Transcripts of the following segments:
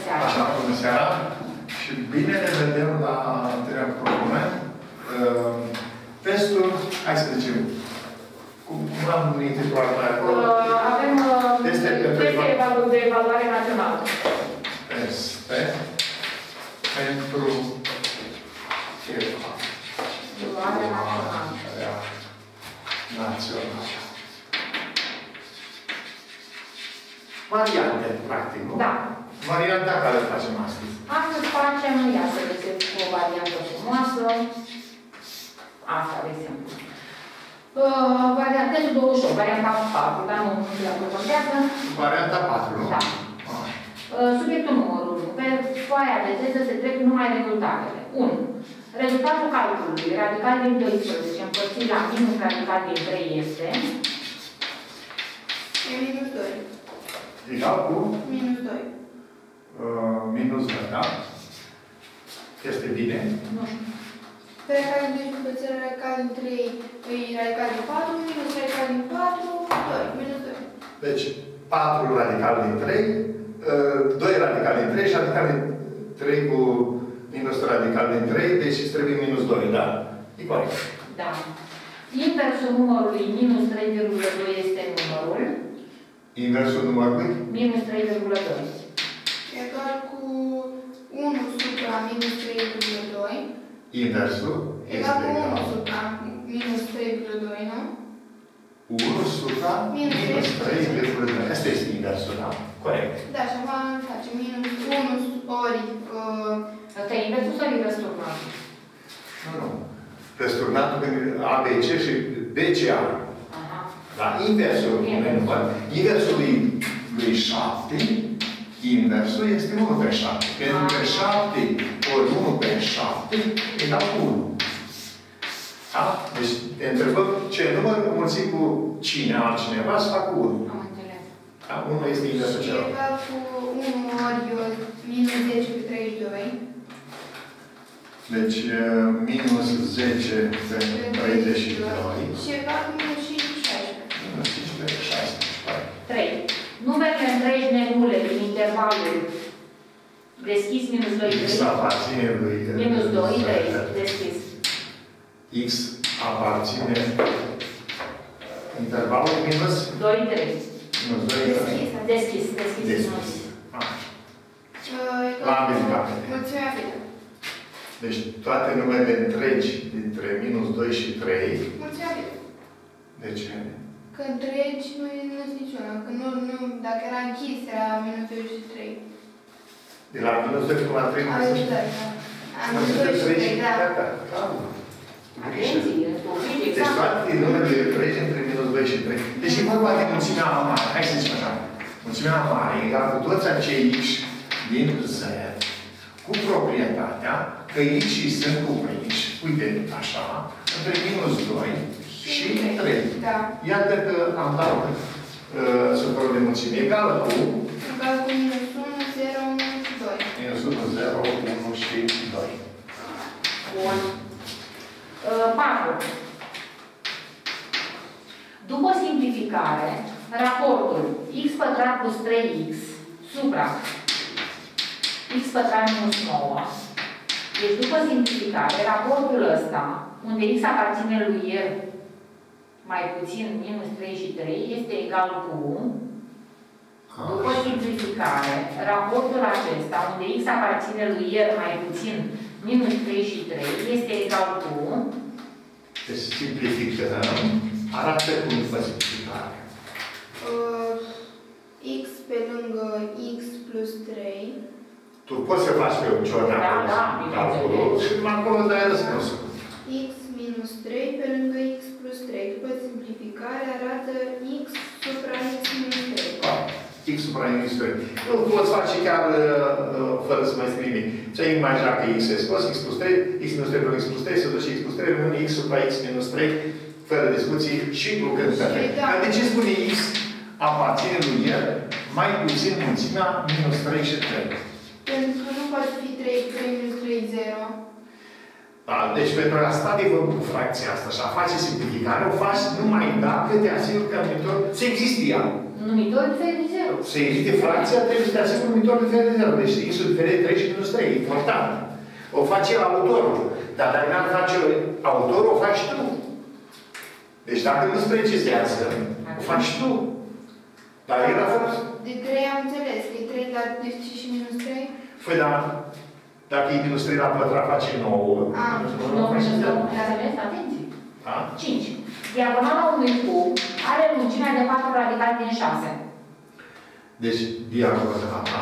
seara. Așa, bună seara. Și bine ne vedem la întâlnirea problemă. Testul, hai să zicem, cum am intitulat mai acolo? Avem teste de evaluare națională. Teste pentru Evaluare națională. Variante, practic, nu? Da. Varianta care facem astăzi. Astăzi facem, ia să vedeți, o variantă frumoasă. Asta, de exemplu. Testul 28, varianta 4, dar nu la contează. Varianta 4, nu? Da. Subiectul numărul 1. Pe foaia de teză se trec numai rezultatele. 1. Rezultatul calculului radical din 12 împărțit la minus radical din 3 este... E minus 2. Egal cu? Minus 2. Minus 2, da? Este bine? Nu știu. Pe radical din 2 împărțit radical din 3 e radical din 4, minus radical din 4, 2. Minus 2. Deci, 4 radical din 3, 2 radical din 3 și radical din 3 cu minus radical din 3, deci îți trebuie minus 2, da? E corect. Da. Inversul numărului minus 3,2 este numărul. Inversul numărului? Minus 3,2. Egal cu 1 supra minus 3,2. Inversul Egal este cu 1 egal. supra minus 3,2, nu? 1 supra minus 3,2. Asta este inversul, da? Corect. Da, și acum facem minus 1 ori... Asta e inversul sau invers turnat? Nu. Răsturnatul când ABC și BCA. Aha. Da? Inversul inversul lui 7, inversul este 1 pe 7. Pentru că 7 ori 1 pe 7 egal cu 1. Da? Deci te întrebăm ce număr mulțim cu cine altcineva să facă 1. Am înțeles. Da? 1 este inversul Și celălalt. egal cu 1 ori minus 10 pe 32. Deci minus 10 pe 32. Și egal cu minus 5 pe 16. Minus 5 pe 16. 3. Numerele întregi nenule din intervalul deschis minus 2, 3. X aparține lui... Minus 2, 3. Deschis. X aparține intervalul minus... 2, 3. Minus 2, 3. Deschis. Deschis. La americane. Mulțimea fină. Deci toate numerele întregi dintre minus 2 și 3. Mulțimea fină. De ce? Că întregi nu e niciuna. Că nu, dacă era închis, era minus 2 și 3. De la minus 2 până la 3 Am minus 2. da. Am minus 2 și 3, da. Atenție, Deci toate numerele întregi între minus 2 și 3. Deci e vorba de mulțimea mare. Hai să zicem așa. Mulțimea mare e egal cu toți acei X din Z cu proprietatea că X sunt cuprinși. Uite, așa, între minus 2 și 3. Da. Iată că am dat suporul de mulțime egală cu Egal cu minus 1, 0, 1 și 2. minus 1, 0, 1 și 2. Bun. 4. După simplificare, raportul x pătrat plus 3x supra x pătrat minus 9. Deci după simplificare, raportul ăsta, unde x aparține lui R mai puțin minus 3 și 3, este egal cu, după simplificare, raportul acesta, unde x aparține lui R mai puțin minus 3 și 3, este egal cu... Deci simplificăm, arată cum după simplificare. X pe lângă x plus 3. Tu poți să faci pe ușor calculul și acolo dai răspunsul. X minus 3 pe lângă x plus 3. După simplificare arată x supra x minus 3. X supra x 3. Nu poți face chiar fără să mai scrii nimic. Ce-ai imagina că x e scos, x plus 3, x minus 3 pe x plus 3, se duce x plus 3, rămâne x supra x minus 3, fără discuții și lucrând perfect. Dar de ce spune x aparține lui el mai puțin mulțimea minus 3 și 3? Pentru că nu poate fi 3 minus 3, 0. Da? Deci pentru a sta de vorbă cu fracția asta și a face simplificare, o faci numai dacă te asiguri că numitor se existe ea. Numitor diferit de 0. Să evite fracția, trebuie să te asiguri numitorul diferit de 0. Deci x-ul diferit de 3 și minus 3. Important. O face autorul. Dar dacă n-ar face autorul, o faci tu. Deci dacă nu-ți precizează, o faci tu. Dar el a fost... De 3 am înțeles, că e 3 la deci și minus 3? Păi da, dacă e minus 3 la pătrat, face 9. Nu, atenție. Da? 5. Diagonala unui cub are lungimea de 4 radical din 6. Deci, diagonala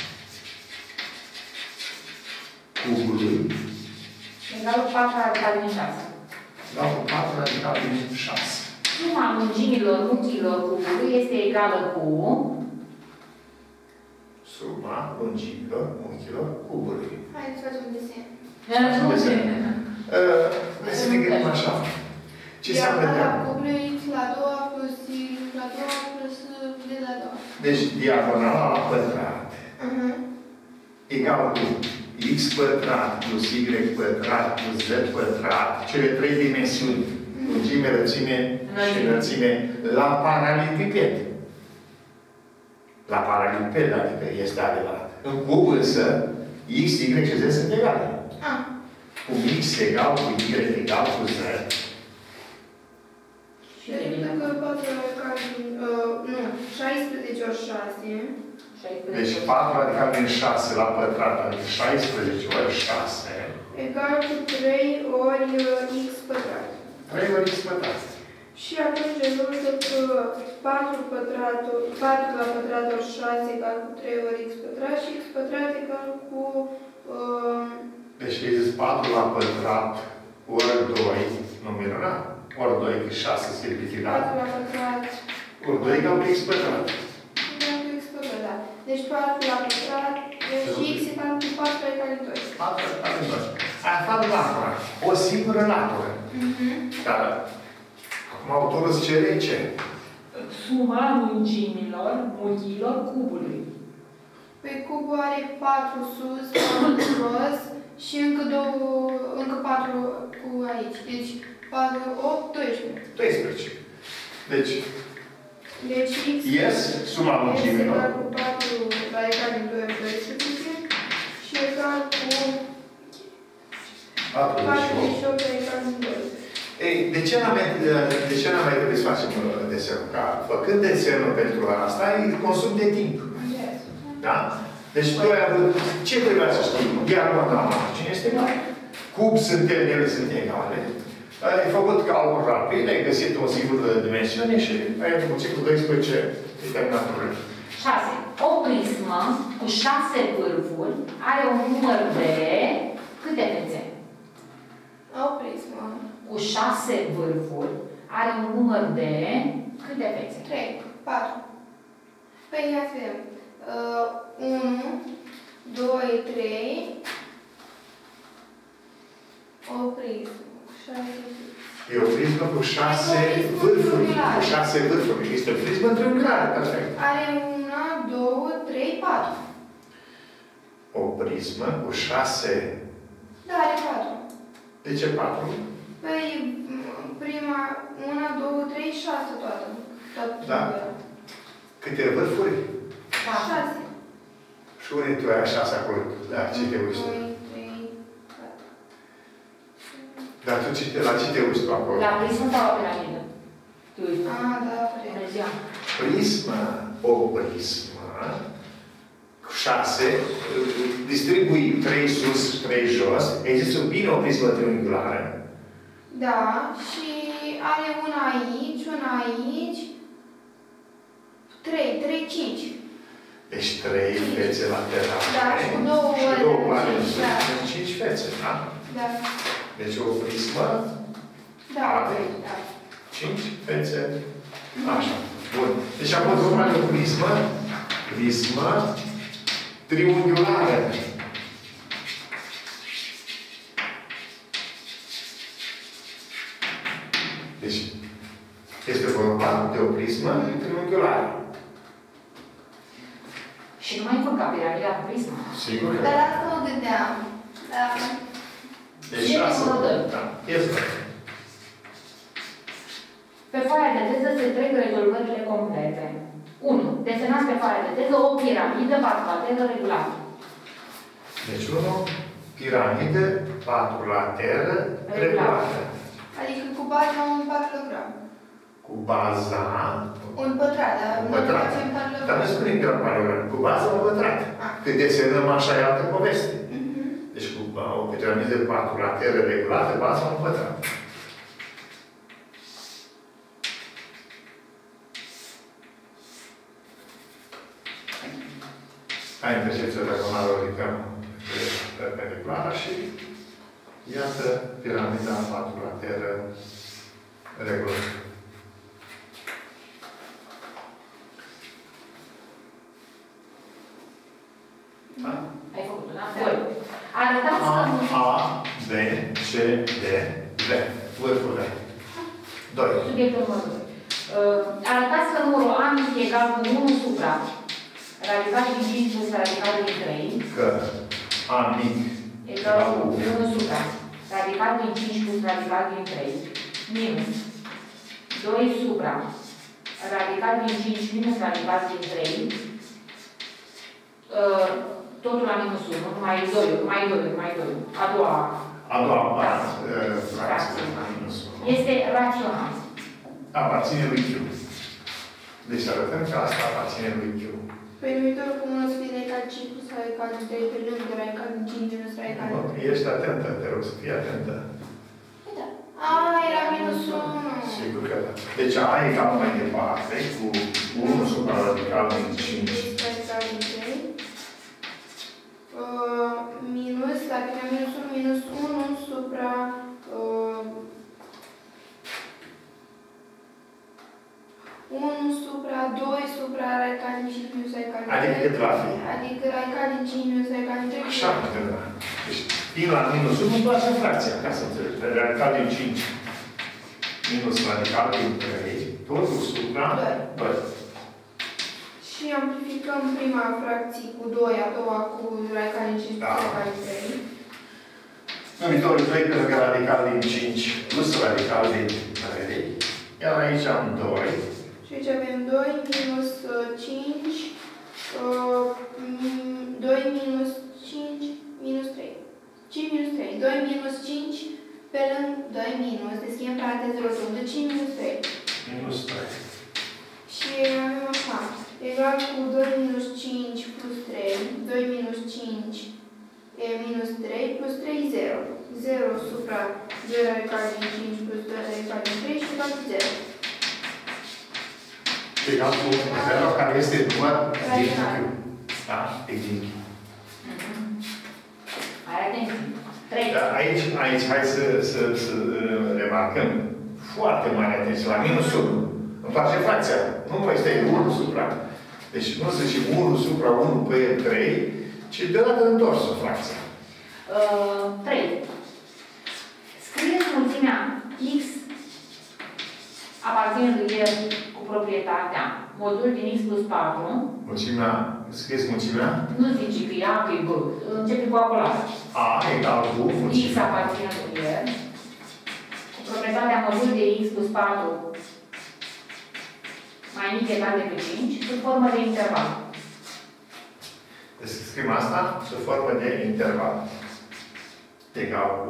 cubului Egal cu 4 radical din 6. egal cu 4 radical din 6. Suma lungimilor unghiilor cubului este egală cu Suma lungimilor unghiilor cubului. Hai să facem desen. Hai să ne gândim așa. Ce înseamnă diagonala cubului x la 2 plus y la 2 plus d la 2. Deci, diagonala la pătrat egal cu x pătrat plus y pătrat plus z pătrat, cele 3 dimensiuni, lungime, lățime și înălțime, la paralelipiped. La paralelipiped, adică este adevărat. În cub însă, x, y și z sunt egale. Cum x egal cu y egal cu z. Deci dacă 4 radical din... nu, 16 ori 6. Deci 4 radical din 6 la pătrat, adică 16 ori 6. Egal cu 3 ori x pătrat. 3 ori x pătrat. Și atunci rezultă că 4 la pătrat ori 6 egal cu 3 ori x pătrat și x pătrat egal cu... Deci ai zis 4 la pătrat ori 2, nu minunat? Ori 2, că 6 simplificat. 4 la pătrat ori 2 egal cu x pătrat. egal cu x pătrat, da. Deci 4 la pătrat și x egal cu 4 egal cu 2. 4 egal cu 2. Aia fac latura. O singură latură. Dar acum autorul îți cere ce? Suma lungimilor unghiilor cubului. Păi cubul are 4 sus, 4 jos și încă 4 cu aici. Deci 4, 8, 12. 12. Deci, Deci x ies suma lungimilor. egal cu 4 la egal din 2 ori 12 și egal cu 48 la egal din 2. Ei, de ce n-am mai trebuit să facem desenul? Ca făcând desenul pentru asta, e consum de timp. Da? Deci tu ai avut... Ce trebuia să știi? Diagonala. Cine este egal? Cub sunt ele sunt egale. Ai făcut calcul rapid, ai găsit o singură dimensiune și ai înmulțit cu 12 determinatoare. 6. O prismă cu 6 vârfuri are un număr de câte fețe? O prismă cu 6 vârfuri are un număr de câte fețe? 3, 4. Păi ia să vedem. 1, 2, 3. O prismă cu 6 vârfuri. E o prismă cu 6 vârfuri. Cu 6 vârfuri. Este o prismă triunghiulară, perfect. Are 1, 2, 3, 4. O prismă cu 6... Da, are 4. De ce 4? Păi, prima, 1, 2, 3, 6 toată. Da. Câte vârfuri? 6. Și unde tu ai 6 acolo? La ce te uiți? 2, 3, 4. Dar tu la ce te uiți tu acolo? La prismă sau la piramidă? Da, Prismă, o prismă, cu 6, distribui 3 sus, 3 jos, există bine o prismă triunghiulară. Da, și are una aici, una aici, 3, 5. Deci 3 fețe laterale. Da, și cu 2 ori. Și 2 ori, sunt 5 fețe, da? Da. Deci o prismă are 5 fețe. Așa. Bun. Deci am fost vorba de o prismă triunghiulară. Deci, este vorba de o prismă triunghiulară. Și nu mai încurca piramida cu prismă. Sigur că... Dar asta mă gândeam. Da. Deci 6. Da. Este. Pe foaia de teză se trec rezolvările complete. 1. Desenați pe foaia de teză o piramidă patru-lateră regulată. Deci 1, piramidă patru-lateră regulată. Adică cu baza un paralogram. Cu baza... Un pătrat, dar un nu pătrat. facem paralogram. Dar nu spune că paralogram. Cu baza un pătrat. Că desenăm așa e altă poveste. Deci cu o piramidă patru-lateră regulată, baza un pătrat. Ai intersecția diagonală, ridicăm perpendiculară și iată piramida patru-lateră regulată. Da? Ai făcut, da? 2. Arătați că... A, B, C, D, V. Vârful V. 2. Subiectul numărul 2. Arătați că numărul A mic e egal cu 1 supra radical din 5 plus radical din 3. Că A mic Egal cu 1 supra radical din 5 plus radical din 3. Minus 2 supra radical din 5 minus radical din 3. Totul la minus 1, mai 2. A doua fracție la minus 1. este rațional. Aparține lui Q. Deci arătăm că asta aparține lui Q. Păi numitorul comun o să fie radical 5 plus radical 3 pe lângă radical 5 minus radical 3. Ești atentă, te rog să fii atentă. Da. A, era minus 1. Sigur că da. Deci A egal mai departe cu 1 supra radical din 5. Radical din 3. Minus, dacă era minus 1, minus 1 supra... 1 supra 2 supra radical din 5 minus radical din 3. Adică cât va fi? Adică radical din 5 minus radical din 3. Așa, da. Deci, din la minus 1, îmi place fracția, ca să înțelegi. Radical din 5 minus radical din 3, totul supra 2. Și amplificăm prima fracție cu 2, a doua cu radical din 5 plus radical din 3. Numitorul 2 pe lângă radical din 5 plus radical din 3. Iar aici am 2. Și aici avem 2 minus 5, 2 minus 5 minus 3. 5 minus 3. 2 minus 5 pe lângă 2 minus, deschidem paranteză rotundă, 5 minus 3. Minus 3. Și avem așa, egal cu 2 minus 5 plus 3, 2 minus 5 minus 3 plus 3, 0. 0 supra 2 radical din 5 plus 2 radical din 3 și egal cu 0. Egal cu 0, care este număr din Q. Da? Din Q. Mai atenție. 3. Dar aici, hai să remarcăm foarte mare atenție la minus 1. Îmi place fracția. Nu mai stai 1 supra. Deci nu să zicem 1 supra 1 pe 3, ci deodată întors o fracție. 3. Scrieți mulțimea X aparține lui el cu proprietatea modul din X plus 4. Mulțimea, scrieți mulțimea? Nu zice că e A, că e B. Începe cu acolată. A egal cu X mulțimea. aparține lui el cu proprietatea modul de X plus 4 mai mic egal decât 5 sub formă de interval. Deci scriem asta sub formă de interval. Egal cu...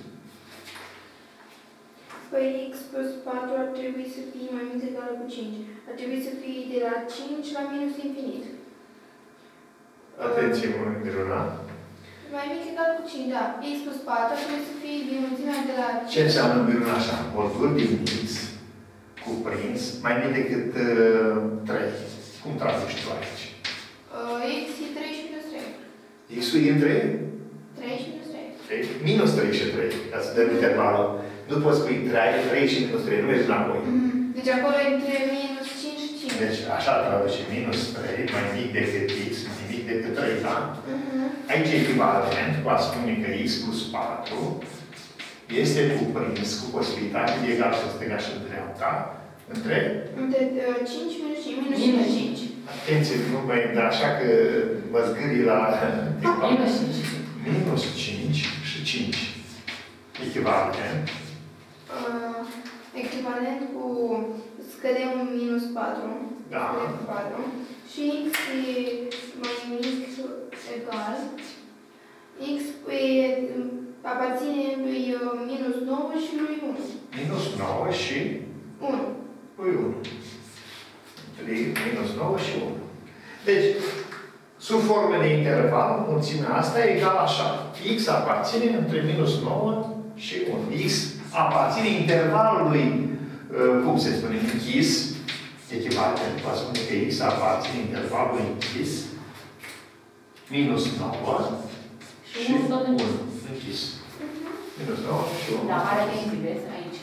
Păi X plus 4 ar trebui să fie mai mic egal cu 5. Ar trebui să fie de la 5 la minus infinit. Atenție, Miruna. Mai mic egal cu 5, da. X plus 4 ar trebui să fie din mulțimea de la 5. Ce înseamnă Miruna așa? Modul din X cuprins mai mic decât 3. Cum traduci tu aici? X e 3 și minus 3. X-ul e între 3 și minus 3. minus 3 și 3, ca să dăm intervalul. Nu poți spui 3 și minus 3, nu mergi înapoi. Deci acolo e între minus 5 și 5. Deci așa traduce minus 3, mai mic decât X, mai mic decât 3, da? Aici e echivalent cu a spune că X plus 4 este cuprins cu posibilitatea de egal și stânga și în dreapta între 5 minus 5, minus 5. Atenție, nu mai da așa că mă zgârii la Minus 5. minus 5 și 5. Echivalent. Echivalent cu scădem minus 4. Da. cu 4. Și x e mai mic egal. X aparține lui minus 9 și lui 1. Minus 9 și 1. lui 1. 3, minus 9 și 1. Deci, sub formă de interval, mulțimea asta e egal așa. X aparține între minus 9 și 1. X aparține intervalului, cum se spune, închis, echivalent, va spune că X aparține intervalului închis, minus 9 și 1 închis. Minus 9 și 1. Da, are timpul, vezi, aici.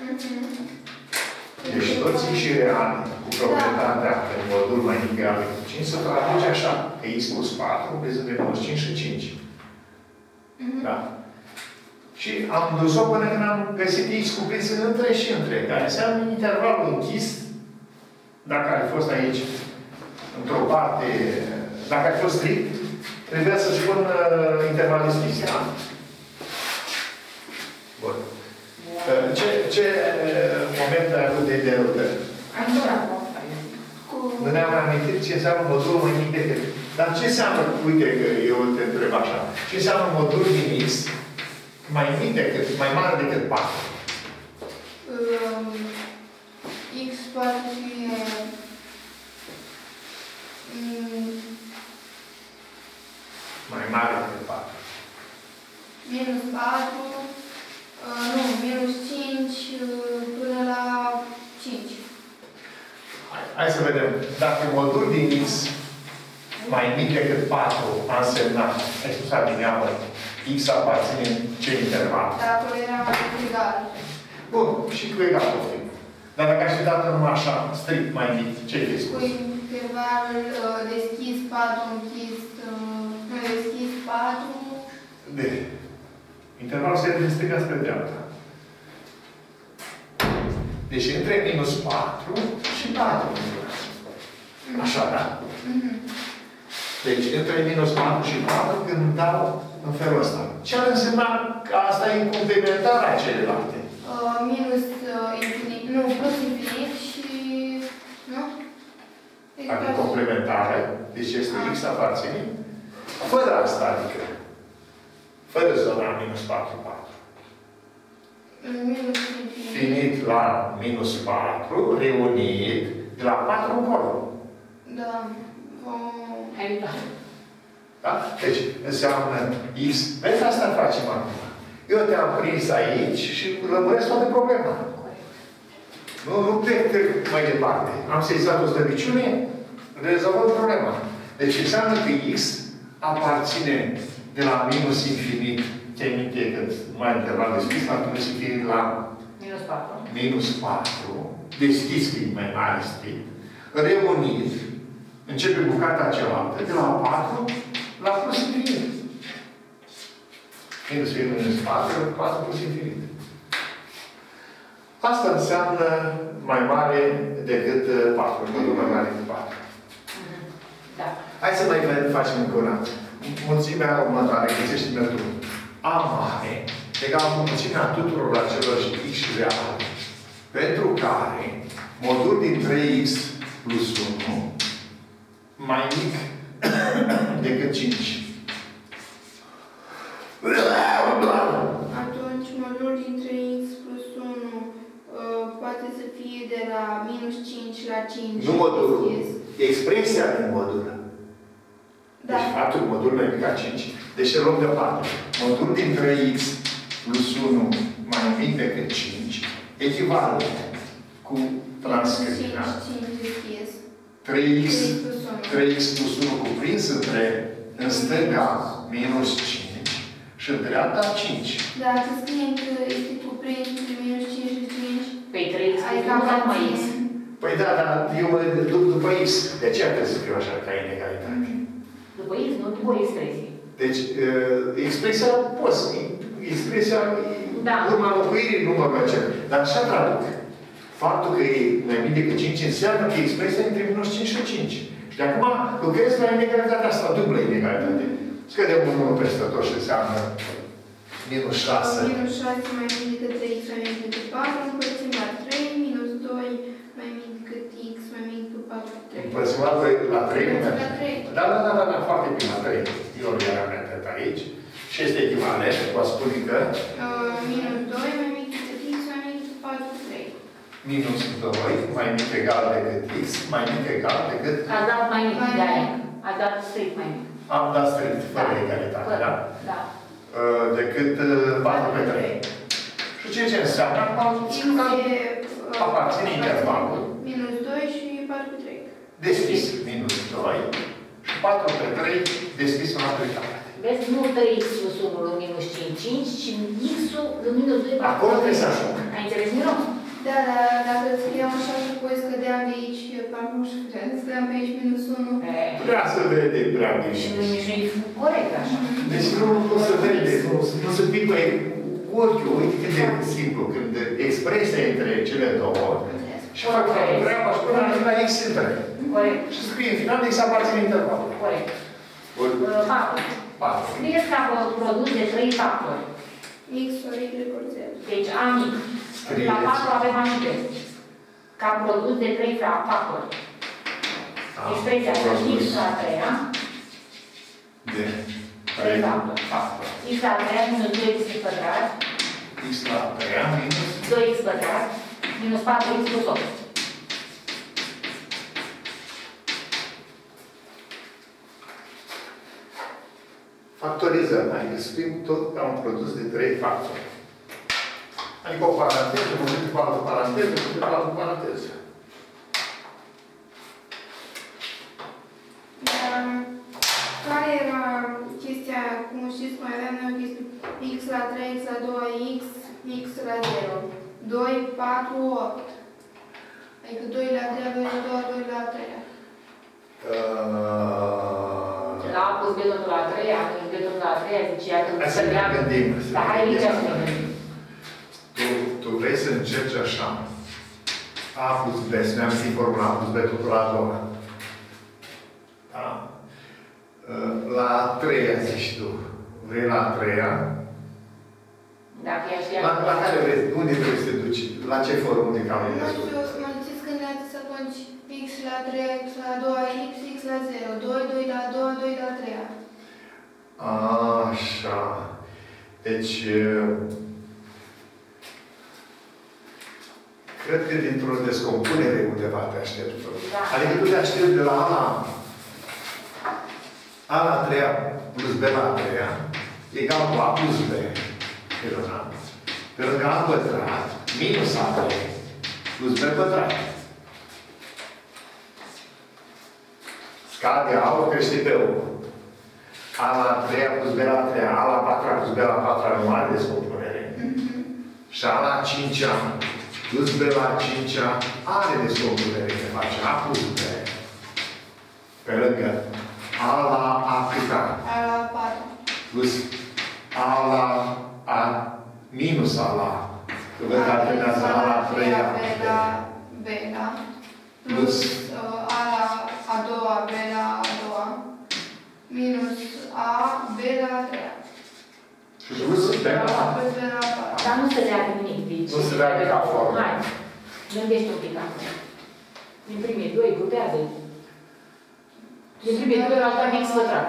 Deci toți și reali cu proprietatea în modul mai mic egal decât 5 se traduce așa, că X plus 4 vezi între minus 5 și 5. Da? Și am dus-o până când am găsit X cuprins între și între, care înseamnă intervalul închis, dacă ar fi fost aici, într-o parte, dacă ar fi fost strict, trebuia să-și pun interval deschis, da? Bun. Ce moment ai avut de derutări? Am doar acum. Nu ne-am amintit ce înseamnă modulul mai mic decât. Dar ce înseamnă, uite că eu te întreb așa, ce înseamnă modulul din X mai mic decât, mai mare decât 4? X poate fi Mai mare decât 4. minus 4, nu, minus 5 până la 5. Hai să vedem. Dacă modul din X mai mic decât 4 a însemnat, ai spus adineamă, X aparține în ce interval? Dacă era egal. Bun, și cu egal poftim. Dar dacă aș fi dat numai așa, strict mai mic, ce-ai fi Cu spus? intervalul deschis 4, închis, deschis 4. De. Intervalul se de stânga spre dreapta. Deci între minus 4 și 4. Așa, da? Deci între minus 4 și 4 când dau în felul ăsta. Ce ar însemna că asta e complementarea celelalte? Minus infinit, nu, plus infinit și... nu? Adică complementare. Deci este X aparține. Fără asta, adică. Fără zona minus 4, 4. Minus Finit la minus 4, reunit de la 4 încolo. Da. Egal. Da? Deci înseamnă X. Vezi, asta facem acum. Eu te-am prins aici și lămuresc toată problema. Nu trec mai departe. Am sezat o slăbiciune, rezolvăm problema. Deci înseamnă că X aparține de la minus infinit, te-ai minte că mai interval deschis, la minus infinit la Minus 4. minus 4, deschis că e mai mare strict, reunit, începe bucata cealaltă, de la 4 la plus infinit. Minus infinit, minus 4, 4 plus infinit. Asta înseamnă mai mare decât 4, modul mai mare decât 4. Da. Hai să mai facem încă una. Mulțimea următoare, găsește metodul. A mare egal cu mulțimea tuturor acelor X reale, pentru care modul din 3X plus 1 mai mic decât 5. Atunci modulul din 3x plus 1 poate să fie de la minus 5 la 5. Nu modulul. Expresia din modul. Da. Deci faptul că modulul mai mic ca 5. Deci îl luăm deoparte. Modulul din 3x plus 1 mai mic decât 5 echivale cu transcrierea 3x plus 1 cuprins în stânga minus 5 și în dreapta 5. Dacă scriem că este cuprins între minus 5 și 5, Păi 3x adică nu dau mai x. Păi da, dar eu mă duc după x. De aceea trebuie să fiu așa, ca inegalitate. După x, nu după o expresie. Deci, expresia poți. Expresia Da. urma locuirii numărul acela. Dar așa traduc. Faptul că e mai mic decât 5 înseamnă că expresia e între minus 5 și 5. Și de acum lucrez la inegalitatea asta, dublă inegalitate. Scădem un număr peste tot și înseamnă minus 6. minus 6 mai mic decât 3x mai mic decât 4, împărțim la 3, minus 2 mai mic decât x mai mic decât 4 împărțim la 2, la 3, nu merge. La 3. Da, foarte bine, la 3. Eu le-am metat aici. Și este echivalent, vă spune că... Minus 2 mai mic decât x mai mic decât 4 cu 3. Minus 2 mai mic egal decât x, mai mic egal decât... A dat mai mic de aia. A dat strict mai mic. Am dat strict, fără egalitate, da? Da. Decât 4 pe 3. Și ce înseamnă? X e... Aparține intervalul. Minus 2 și 4 cu 3. Deschis minus 2 și 4 pe 3 deschis în altă echitate. Vezi, nu 3x plus 1 în minus 5, 5, ci x-ul în minus 2, 4. Acolo trebuie să ajung. Ai înțeles, Miro? Da, dar dacă scriam așa și apoi scădeam de aici, parcă nu știu, scădeam pe aici minus 1. Prea se vede prea bine. Și nu e corect așa. Deci nu se vede, nu se pică cu ochiul. Uite cât de simplu, când expresia între cele două și fac treaba și până la x între. Corect. Și scrie în final, x aparține intervalul. Corect. 4. Scrieți ca produs de 3 factori. X ori y ori z. Deci A mic. La 4 avem aminte. Ca produs de 3 factori. Expresia de x la 3-a. De 3 factori. X la 3 minus 2x pătrat. X la 3 minus 2x pătrat. Minus 4x plus 8. factorizăm, adică scriem tot ca un produs de 3 factori. Adică o paranteză, mulțumit cu altă paranteză, mulțumit cu altă paranteză. Care era chestia, cum știți, mai aveam noi o chestie, x la 3, x la 2, x la 0. 2, 4, 8. Adică 2 la 3, 2 la 2, 2 la 3. La A pus B totul la 3, A pus B totul la 3, zice, iată, să ne gândim. Dar hai aici să ne gândim. Tu vrei să încerci așa. A plus B, să ne-am zis formula A plus B totul la 2. Da? La 3-a zici tu. Vrei la 3-a? Dacă i-aș ia... La care vrei? Unde vrei să te duci? La ce formă de calcul? Nu știu, mă ziceți când ne-ați zis atunci x la 3, x la 2, x la 0. 2, 2 la 2, 2 la 3. Așa. Deci... Cred că dintr-o descompunere undeva te aștept. Da. Adică tu te aștepți de la A la 3 plus B la 3 egal cu A plus B. Pe lângă A pătrat minus A3 plus B pătrat. Scade A-ul, crește B-ul. A la 3 plus B la 3, A la 4 plus B la 4 nu are descompunere. Și A la 5 plus B la 5 are descompunere. Se face A plus B. Pe lângă A la A câta? A la 4. Plus A la A minus A la A. Că văd că alternează A la 3 B la plus A la a doua, B la a doua, minus A, B la a treia. Și plus B la A. Plus B la a patra. Dar nu se vrea nimic de aici. Nu se vrea ca formă. Hai, gândește un pic acum. Din primii 2, grupează. Din primii 2 la alta x pătrat.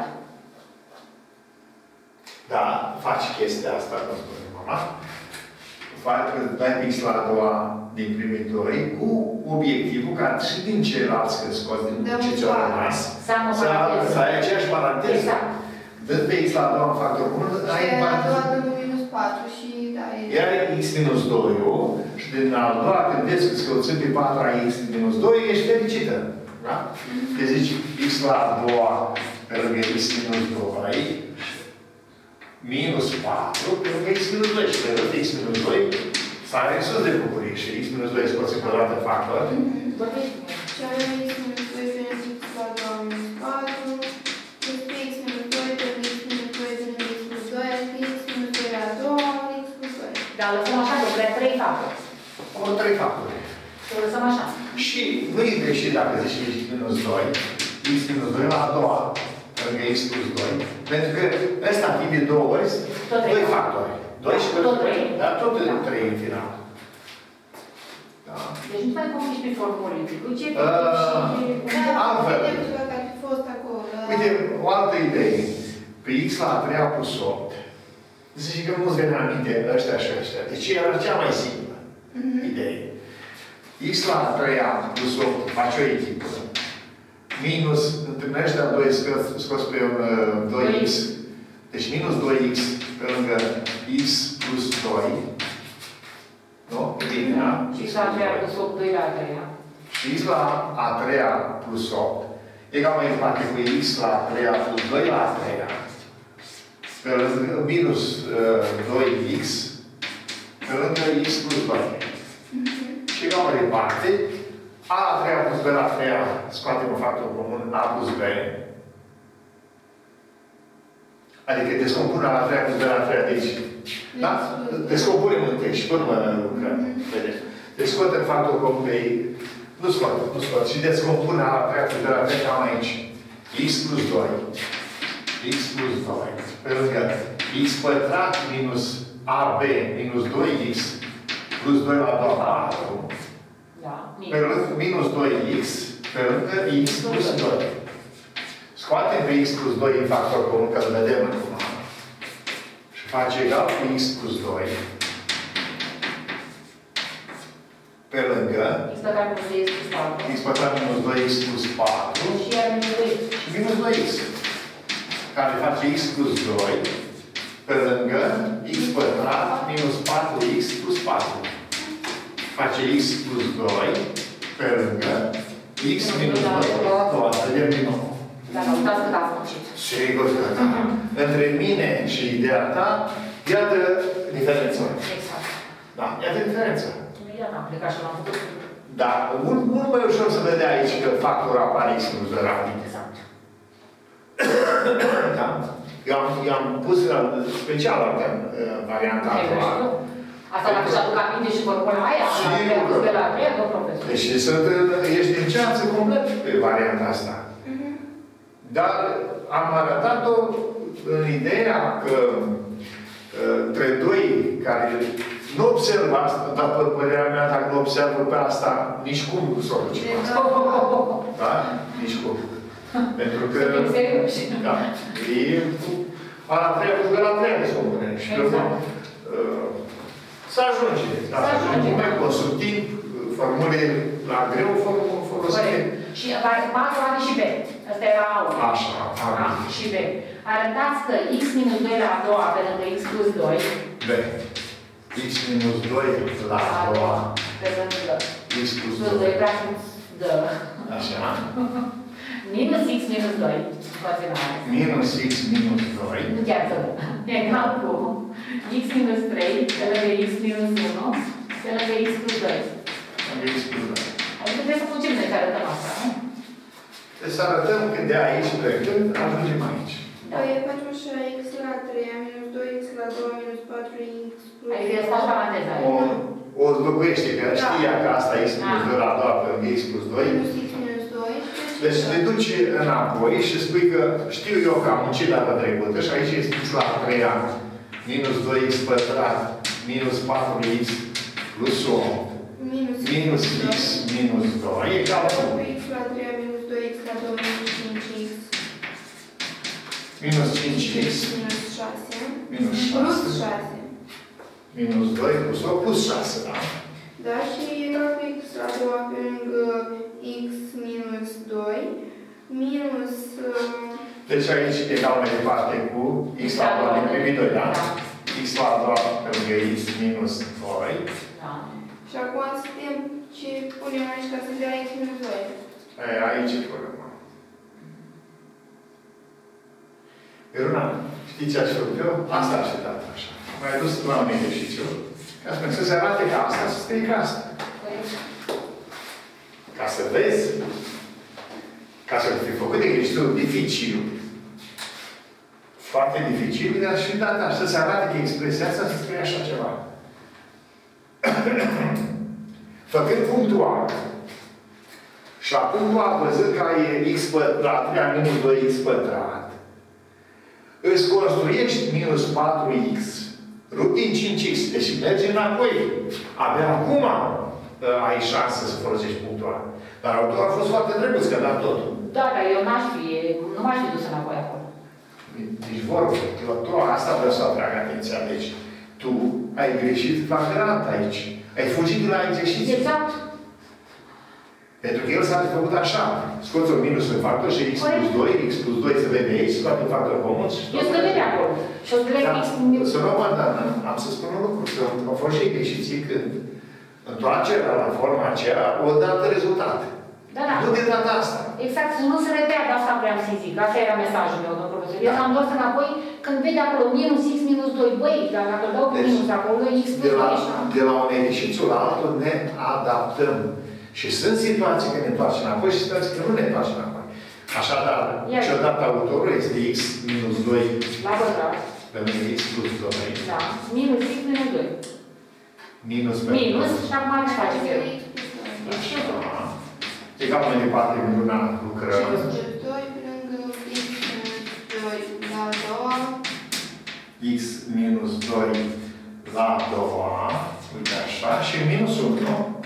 Da, faci chestia asta, cum spune mama. Dai x la a doua din primii 2 cu obiectivul ca și din ceilalți când scoți din ce ți-au rămas să ai aceeași paranteză. Exact. Dând pe x la a doua în factor 1, ai Și la a doua dăm minus 4 și da, e... iar x minus 2-ul și din a doua când vezi că scălțând pe 4 ai x minus 2, ești fericită. Da? Te zici x la a doua pe lângă x minus 2 minus 4 pe lângă x minus 2 și pe lângă x minus 2 s-a resus de bucurie și x minus 2 scoți încă o dată factor. Și avem x minus 2 pe lângă x la 2 minus 4 plus pe x minus 2 pe lângă x minus 2 pe lângă x plus 2 adică x minus 2 la 2 x plus 2. Dar lăsăm așa, că vrea 3 factori. O 3 factori. Și o lăsăm așa. Și nu e greșit dacă zici x minus 2, x minus 2 la a doua, lângă x plus 2, pentru că ăsta fiind de 2 ori, 2 factori. 2 și tot 3. Dar tot 3 în final. Da? Deci nu mai complici pe formule. Duci efectiv și... Altfel. Dacă ar fi fost acolo. Uite, o altă idee. Pe x la a treia plus 8. Zice că nu-ți venea în minte ăștia și ăștia. Deci era cea mai simplă idee. X la a treia plus 8 face o echipă. Minus, între ăștia 2 scos pe un 2x. Deci minus 2x pe lângă x plus 2. Nu? E bine, da? Și x la a treia plus 8, 2 la a treia. Și x la a treia plus 8 egal mai departe cu x la a treia plus 2 la a treia. Pe lângă minus 2x pe lângă x plus 2. Și egal mai departe, a la treia plus b la treia, scoatem un factor comun, a plus b. Adică descompunem a la treia plus b la treia de aici. Da? Descompunem întâi și până lucrăm. Vedeți? Deci scoatem factorul comun pe ei. Nu scoatem, nu scoatem. Și descompunem a la treia plus b la treia cam aici. X plus 2. X plus 2. Pe lângă x pătrat minus ab minus 2x plus 2 la 2 4. Da. Pe lângă minus 2x pe lângă x plus 2. Scoatem pe x plus 2 în factor comun, că îl vedem acum. Și face egal cu x plus 2. Pe lângă X pătrat minus 2x plus 4. x pătrat minus 2x plus 4. Și iar minus 2x. Și minus 2x. Care face x plus 2. Pe lângă x pătrat minus 4x plus 4. Face x plus 2. Pe lângă x minus 2 la 2. Să vedem din nou. Dar nu uitați cât a muncit. Sigur că da. Între mine și ideea ta, iată diferența. Exact. Da, iată diferența. Imediat am plecat și l-am făcut. Da, mult mai ușor să vedea aici că factorul apare x minus 2 rapid. Exact. Da? Eu am pus special varianta actuală. Asta dacă și aduc aminte și formula aia, de la treia, domn profesor. Deci ești în ceață complet pe varianta asta. Dar am arătat-o în ideea că între doi care nu observă asta, dar pe părerea mea, dacă nu observă pe asta, nici cum nu s-o duce. Da? Nici cum. Pentru că... Da. E... A la treia, cu la treia de spune. Și să ajunge. Da, să ajunge. Mai constructiv, formule la greu, folosim. Și 4 ani și B. Asta era A. Așa, A și B. Arătați că x minus 2 la a doua pe lângă x plus 2. B. X minus 2 la a doua. Pe lângă X plus 2 prea dă. Așa. Minus x minus 2. Minus x minus 2. Nu chiar să dă. Egal cu x minus 3 pe lângă x minus 1 pe lângă x plus 2. X plus 2. Adică trebuie să funcem noi să arătăm asta, nu? Deci să arătăm că de aici plecând, ajungem aici. Păi facem așa x la 3, minus 2x la 2, minus 4x plus... Adică faci paranteza aia. O zbăguiește, că știa că asta x minus 2 la 2 pe lângă x plus 2. Minus x minus 2. Deci te duci înapoi și spui că știu eu că am muncit data trecută și aici este x la 3 ani. Minus 2x pătrat, minus 4x plus 8. Minus x minus 2 egal cu x la 3 minus 2x la 2 minus 5x. minus 5x Minus 6. minus 6 Plus 6. minus 2 plus 8 plus 6, da? Da, și egal cu x la 2 pe lângă x minus 2 minus... Deci aici egal mai departe cu x la 2 din primii 2, da? X la 2 pe lângă x minus 2. Da. Și acum suntem ce punem aici ca să dea x minus 2. Aici e problema. Iruna, știi ce aș făcut eu? Asta aș fi dat așa. Mai adus la un exercițiu. Ca să se arate ca asta, să strică asta. Ca să vezi. Ca să fi făcut exercițiul dificil. Foarte dificil, dar aș fi dat așa. Să se arate că expresia asta să scrie așa ceva. Făcând punctul A. Și la punctul A, văzând că e x pătrat, 3 minus 2x pătrat, îți construiești minus 4x, rup din 5x, deci mergi înapoi. Abia acum ai șansă să folosești punctul A. Dar autorul a fost foarte drăguț că a dat totul. Da, dar eu nu m-aș fi dus înapoi acolo. Deci vorbă, tu asta vreau să atrag atenția. Deci, tu ai greșit flagrant aici. Ai fugit de la exercițiu. Exact. Pentru că el s-a făcut așa. Scoți o minus în factor și x plus 2, x plus 2 se vede aici, scoate un factor comun și tot. Eu să vede acolo. Și o să trec x minus. Să nu mă am să spun un lucru. Că au fost și greșiții când întoarcerea la forma aceea o dată rezultat. Da, da. Nu de data asta. Exact, să nu se repeadă, asta vreau să zic. Asta era mesajul meu, domnul profesor. Eu am dus înapoi când vede acolo minus x minus 2. Băi, dar dacă dau cu minus acolo, x plus 2. De la un exercițiu la altul ne adaptăm. Și sunt situații când ne întoarce înapoi și situații când nu ne întoarce înapoi. Așadar, niciodată autorul este x minus 2 la pătrat. Pentru x plus 2. Da. Minus x minus 2. Minus și acum ce face 0? Egal mai departe în luna lucrăm. x plus 2 pe lângă x minus 2 la a doua. X minus 2 la a doua. Uite așa. Și minus 1.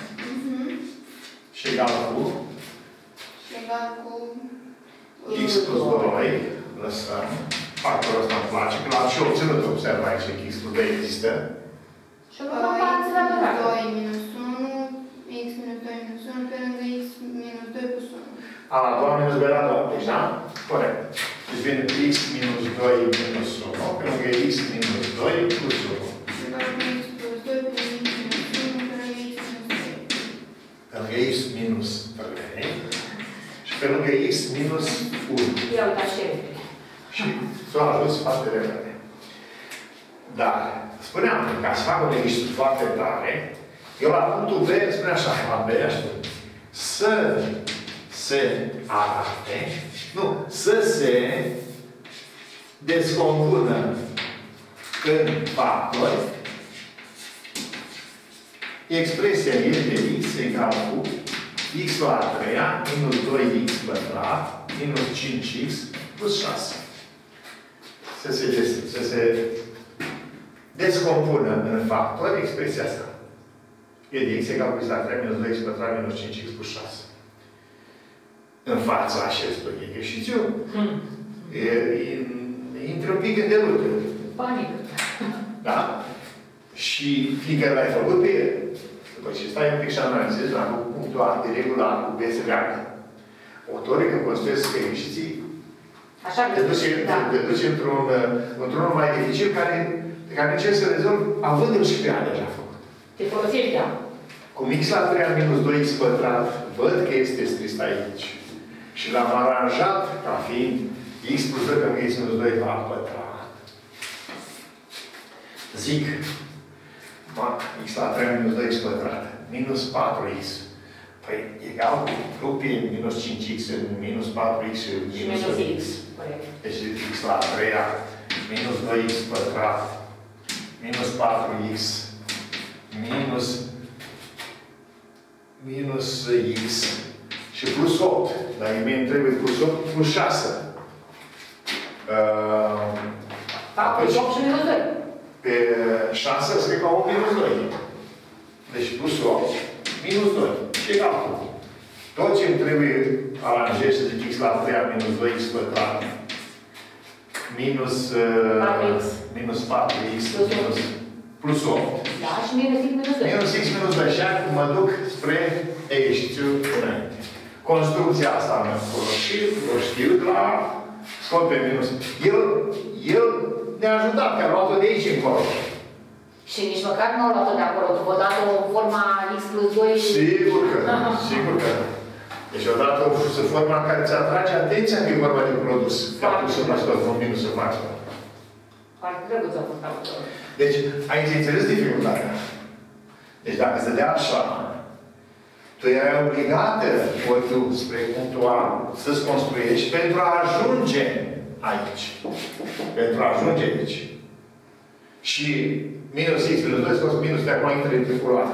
Și egal cu? Și egal cu X plus 2. Lăsăm. Factorul ăsta îmi place. Că l-am și obținut, observ aici că x plus 2 există. Și o comparație la pătrat. 2 minus 1, x minus 2 minus 1 pe lângă x minus 2 plus 1. A la doua minus b la doua. Deci, da? Corect. Deci vine x minus 2 minus 1 pe lângă x minus 2 plus 1. Egal cu x plus 2 pe lângă x minus 1 pe lângă x minus 3. Pe lângă x minus 3. Și pe lângă x minus 1. Ia uita și repede. Și s-a ajuns foarte repede. Dar, spuneam, ca să fac un exercițiu foarte tare, eu la punctul B spune așa, la B aștept, să se arate, nu, să se descompună în factori expresia e de x egal cu x la a treia minus 2x pătrat minus 5x plus 6. Să se descompună în factori expresia asta. E de x egal cu x la 3 minus 2x pătrat minus 5x plus 6. În fața acestui exercițiu, intră un pic în delută. Panică. Da? Și fiindcă l-ai făcut pe el, după ce stai un pic și analizezi, la punctul A de regulat cu B se leagă. Autorii când construiesc exerciții, te duci într-unul mai dificil care încerci să rezolvi având-l și pe A deja făcut. Te folosești, da. Cum x la 3 minus 2x pătrat, văd că este scris aici. Și l-am aranjat ca fiind x plus 2 pe x minus 2 la pătrat. Zic, x la 3 minus 2x pătrat, minus 4x. Păi, egal cu grupie minus 5x în minus 4x și minus x. Deci x la 3 minus 2x pătrat, minus 4x, minus x și plus 8. Dar mie îmi trebuie plus 8 plus 6. Plus 8 și minus 2. Pe 6 scrie ca 1 minus 2. Deci plus 8 minus 2. Și egal cu. Tot ce îmi trebuie aranjez să zic x la 3 minus 2x pătrat minus 4x plus 8. Da, și minus x minus 2. Minus x minus 2. Și acum mă duc spre exercițiu înainte. Construcția asta am folosit, o știu, la scot pe minus. El ne-a ajutat, că a luat-o de aici încolo. Și nici măcar nu au luat-o de acolo, că v-a dat o forma x plus 2 și... Sigur că, sigur că. Deci odată o forma în care ți atrage atenția că e vorba de un produs. Faptul să faci tot un minus să faci. Foarte drăguț a fost autorul. Deci, ai înțeles dificultatea. Deci dacă se dea așa, tu erai obligată, ori tu, spre punctul A, să-ți construiești pentru a ajunge aici. Pentru a ajunge aici. Și minus x minus 2 scos minus de acum intră în tricular.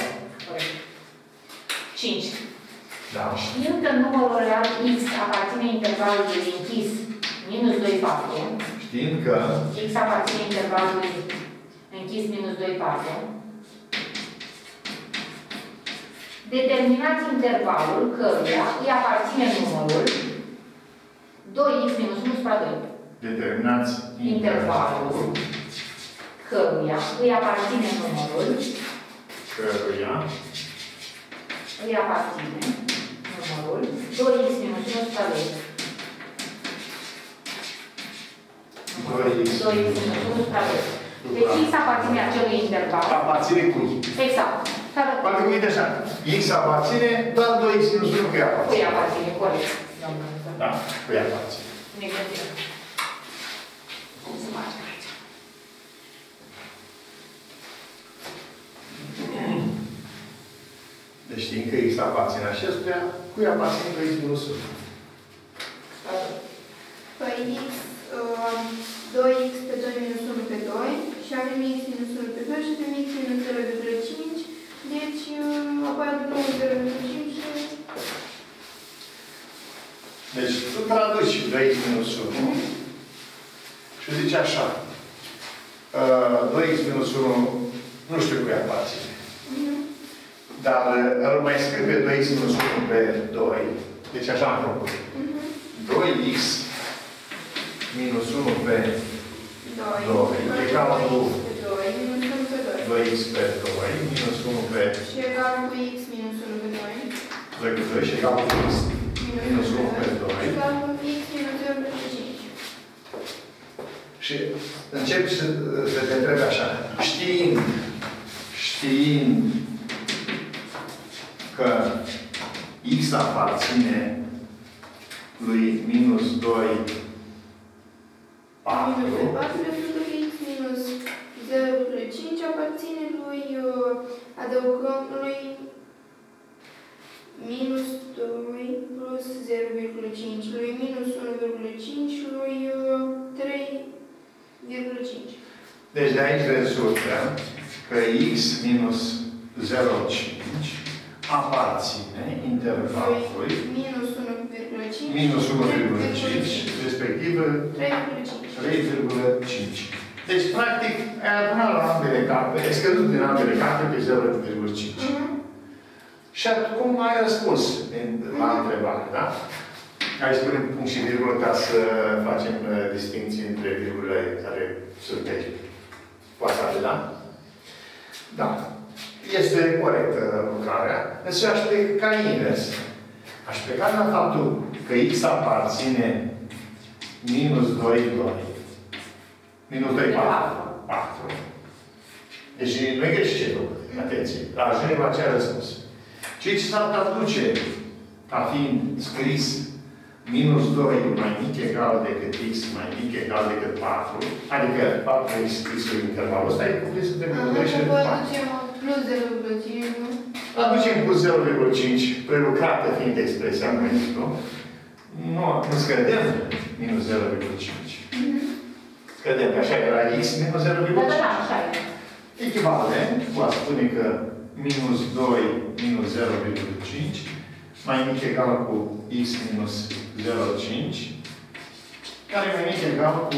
5. Da. Știind că numărul real x aparține intervalului închis minus 2, 4. Știind că x aparține intervalului închis minus 2, 4. Determinați intervalul căruia îi aparține numărul 2x minus 1 supra 2. Determinați Intervalul căruia îi aparține numărul căruia 2x minus 1 supra 2. 2x minus 1 supra 2. Deci x aparține acelui interval. aparține cui? Exact. Poate că uite așa, x aparține, doar 2x minus 1 cui aparține. Cui aparține, corect. Da, cui aparține. Ne gândim. Cum să facem aici? Deci știm că x aparține acestuia, cui aparține 2x minus 1. Păi x, 2x pe 2 minus 1 pe 2 și avem x minus 1 pe 2 și avem x minus 0,5. Deci apare din nou 0,5 și... Deci tu traduci 2x minus 1 și zici așa. 2x minus 1 nu știu cui aparține. Dar îl mai scriu pe 2x minus 1 pe 2. Deci așa am propus. 2x minus 1 pe 2 egal cu 2x pe 2 minus 1 pe... Și egal cu x minus 1 pe 2. 2 cu 2 și egal cu x minus 1 pe 2. Egal cu x minus 0,5. Și începi să te întrebi așa. Știind că x aparține lui minus 2, 4. Minus 4, pentru că x minus 0,5 aparține lui, adăugăm lui minus 2 plus 0,5, lui minus 1,5, lui 3,5. Deci de aici rezultă că x minus 0,5 aparține intervalului minus 1,5, minus 1,5, respectiv 3,5. Deci, practic, ai adunat la ambele capete, ai scăzut din ambele capete pe 0,5. Și acum ai răspuns la întrebare, da? Ai spune punct și virgulă ca să facem distinții între virgulele care sunt pe pasate, da? Da. Este corectă lucrarea. Însă aș pleca invers. Aș pleca la faptul că x aparține minus 2, 2. Minus 2, 4. 4. Deci nu e greșit ce lucru. Atenție. Ajungem la acea răspuns. Ceea ce s-ar traduce ca fiind scris minus 2 mai mic egal decât x mai mic egal decât 4, adică 4 e scrisul intervalul ăsta, e cuprins între minus 2 și 4. Plus 0,5, nu? Aducem plus 0,5, prelucrată fiind expresia mai nu? Nu scădem minus 0,5. Scădem, că așa era x minus 0,5. Da, așa e. Echivalent, va spune că minus 2 minus 0,5 mai mic egal cu x minus 0,5 care mai mic egal cu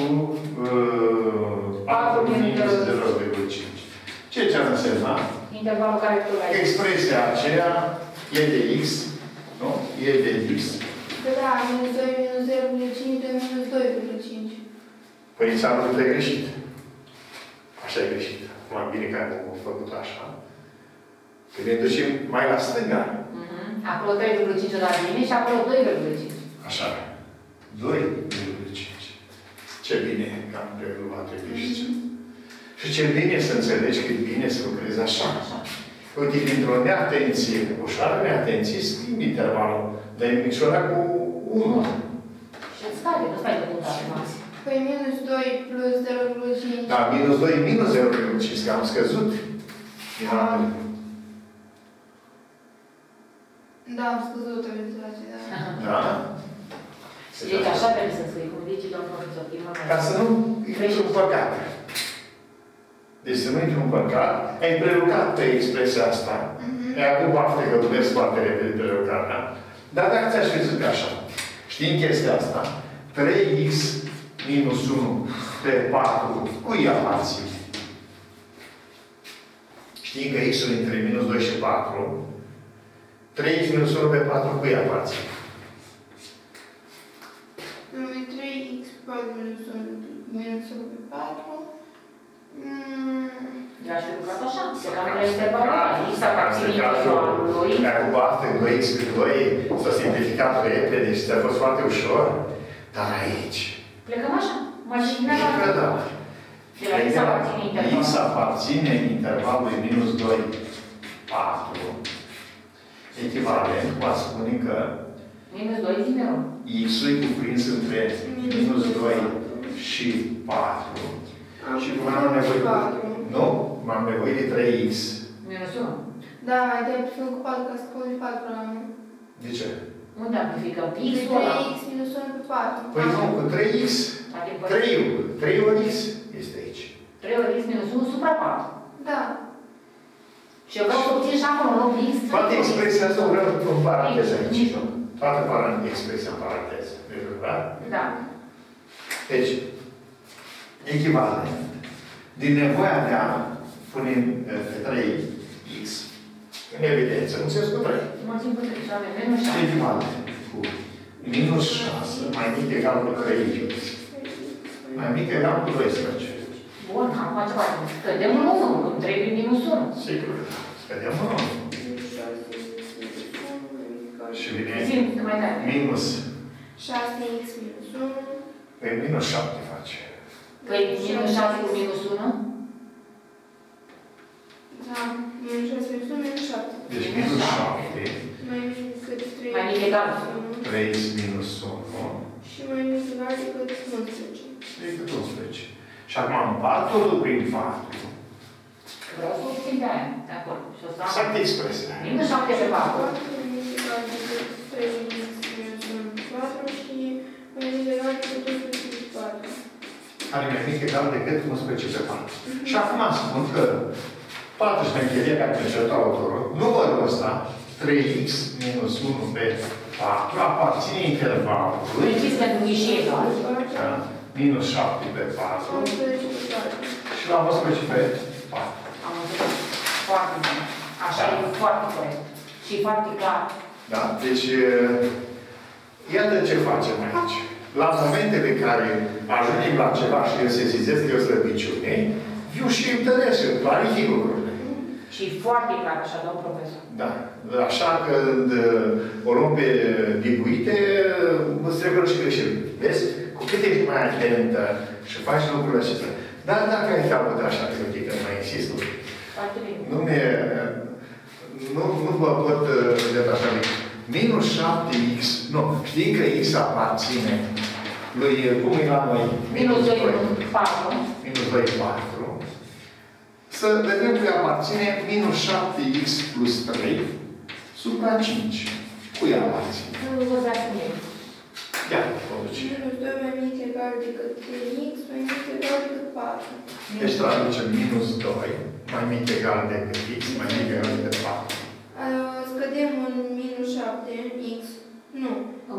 4 minus 0,5. Ce ar însemna? Intervalul care tu l-ai. Expresia aceea e de x, nu? E de x. Da, minus 2 minus 0,5 de minus 2,5. Păi înseamnă că e greșit. Așa e greșit. Acum, bine că am făcut așa. Că ne ducem mai la stânga. Acolo 3,5 la bine și acolo 2,5. Așa. 2,5. Ce bine că am preluat greșit. Și ce bine să înțelegi cât bine să lucrezi așa. Uite, dintr-o neatenție, ușoară neatenție, schimbi intervalul. Dar e micșora cu 1. Și îți scade, nu stai de punctare maxim. Păi minus 2 plus 0,5. Da, minus 2 minus 0,5, că am scăzut. Da, am scăzut o realizație, da. Da? Deci așa trebuie să scrii, cum zice domnul profesor. Ca să nu intri în păcat. Deci să nu intri în păcat, ai prelucat pe expresia asta. Ai avut bafte că tu mergi foarte repede prelucarea. Dar dacă ți-aș fi zis așa, știind chestia asta, 3x minus 1 pe 4, cui aparține? Știind că x-ul între minus 2 și 4, 3x minus 1 pe 4 cui aparține? Lui 3x pătrat minus 1 pe 4. I-aș fi lucrat așa. Se cam la intervalul ăla. X aparține intervalului. Dacă bate 2x pe 2, s-a simplificat repede și ți-a fost foarte ușor. Dar aici... Plecăm așa. Marginea la... Că da. De la X aparține intervalul. X aparține intervalului minus 2, 4. Echivalent, va spune că Minus 2 din 0. X-ul e cuprins între minus 2 și 4. Și cum am nevoie... Nu? M-am nevoie de 3x. Minus 1. Da, de amplificăm cu 4, ca să pun 4 la 1. De ce? Unde amplificăm? De X-ul ăla. 3x minus 1 pe 4. Păi nu, cu 3x. 3 ori x este aici. 3 ori X minus 1 supra 4. Da. Și eu vreau să obțin și acolo un loc X. Toată expresia asta o vreau în paranteză aici. Mijloc. Toată expresia în paranteză. Da? Da. Deci, echivalent. Din nevoia de a pune 3x în evidență, în sens cu 3. Mă țin cu 3 și avem minus 6. Echivalent cu minus 6 mai mic egal cu 3x mai mic egal cu 12. Bun, acum ce facem? Scădem în 1, când trebuie minus 1. Sigur, scădem în 1. Și vine Țin, mai tare. minus. 6x minus 1. Păi minus 7 face. Păi minus 6 cu minus 1? Da, minus 6 minus 1, minus 7. Deci minus 7. Mai mic decât 3. Mai mic egal. 3x minus 1. Și mai mic egal decât 11. Decât 11. Și acum împart totul prin 4. Vreau să obțin de aia, de acolo. Și o să am Exact expresia. minus 7 pe 4. Mai mic egal decât 3x minus 1 pe 4 și mai mic egal decât 11 pe 4. Are mai mic egal decât 11 pe 4. Și acum spun că 4 șmecherie care a cerut autorul, numărul ăsta, 3x minus 1 pe 4, aparține intervalului. Închis pentru că e și egal. Da, minus 7 pe 4. 11 pe 4. Și la 11 pe 4. Am înțeles. Foarte bine. Așa e foarte corect. Și foarte clar. Da, deci, iată ce facem aici. La momentele în care ajungem la ceva și eu sesizez că e o slăbiciune, viu și întăresc, clarific lucrurile. Și foarte clar, așa, domn profesor. Da. Așa că când o luăm pe dibuite, îți trebuie și greșeli. Vezi? Cu cât ești mai atentă și faci lucrurile acestea. Dar dacă ai făcut așa, te că mai insist. Foarte bine. Nu vă pot detașa nimic. Minus 7x, nu, știi că x aparține lui, cum e la noi? Minus 2, 4. Minus 2, 4. Să vedem că aparține minus 7x plus 3 supra 5. Cui aparține? Nu vă dați mie. Ia, o duci. Minus 2 mai mic egal decât 3x, mai mic egal decât 4. Deci traducem minus 2 mai mic egal decât x, mai mic egal decât 4. Scădem în minus 7x. Nu.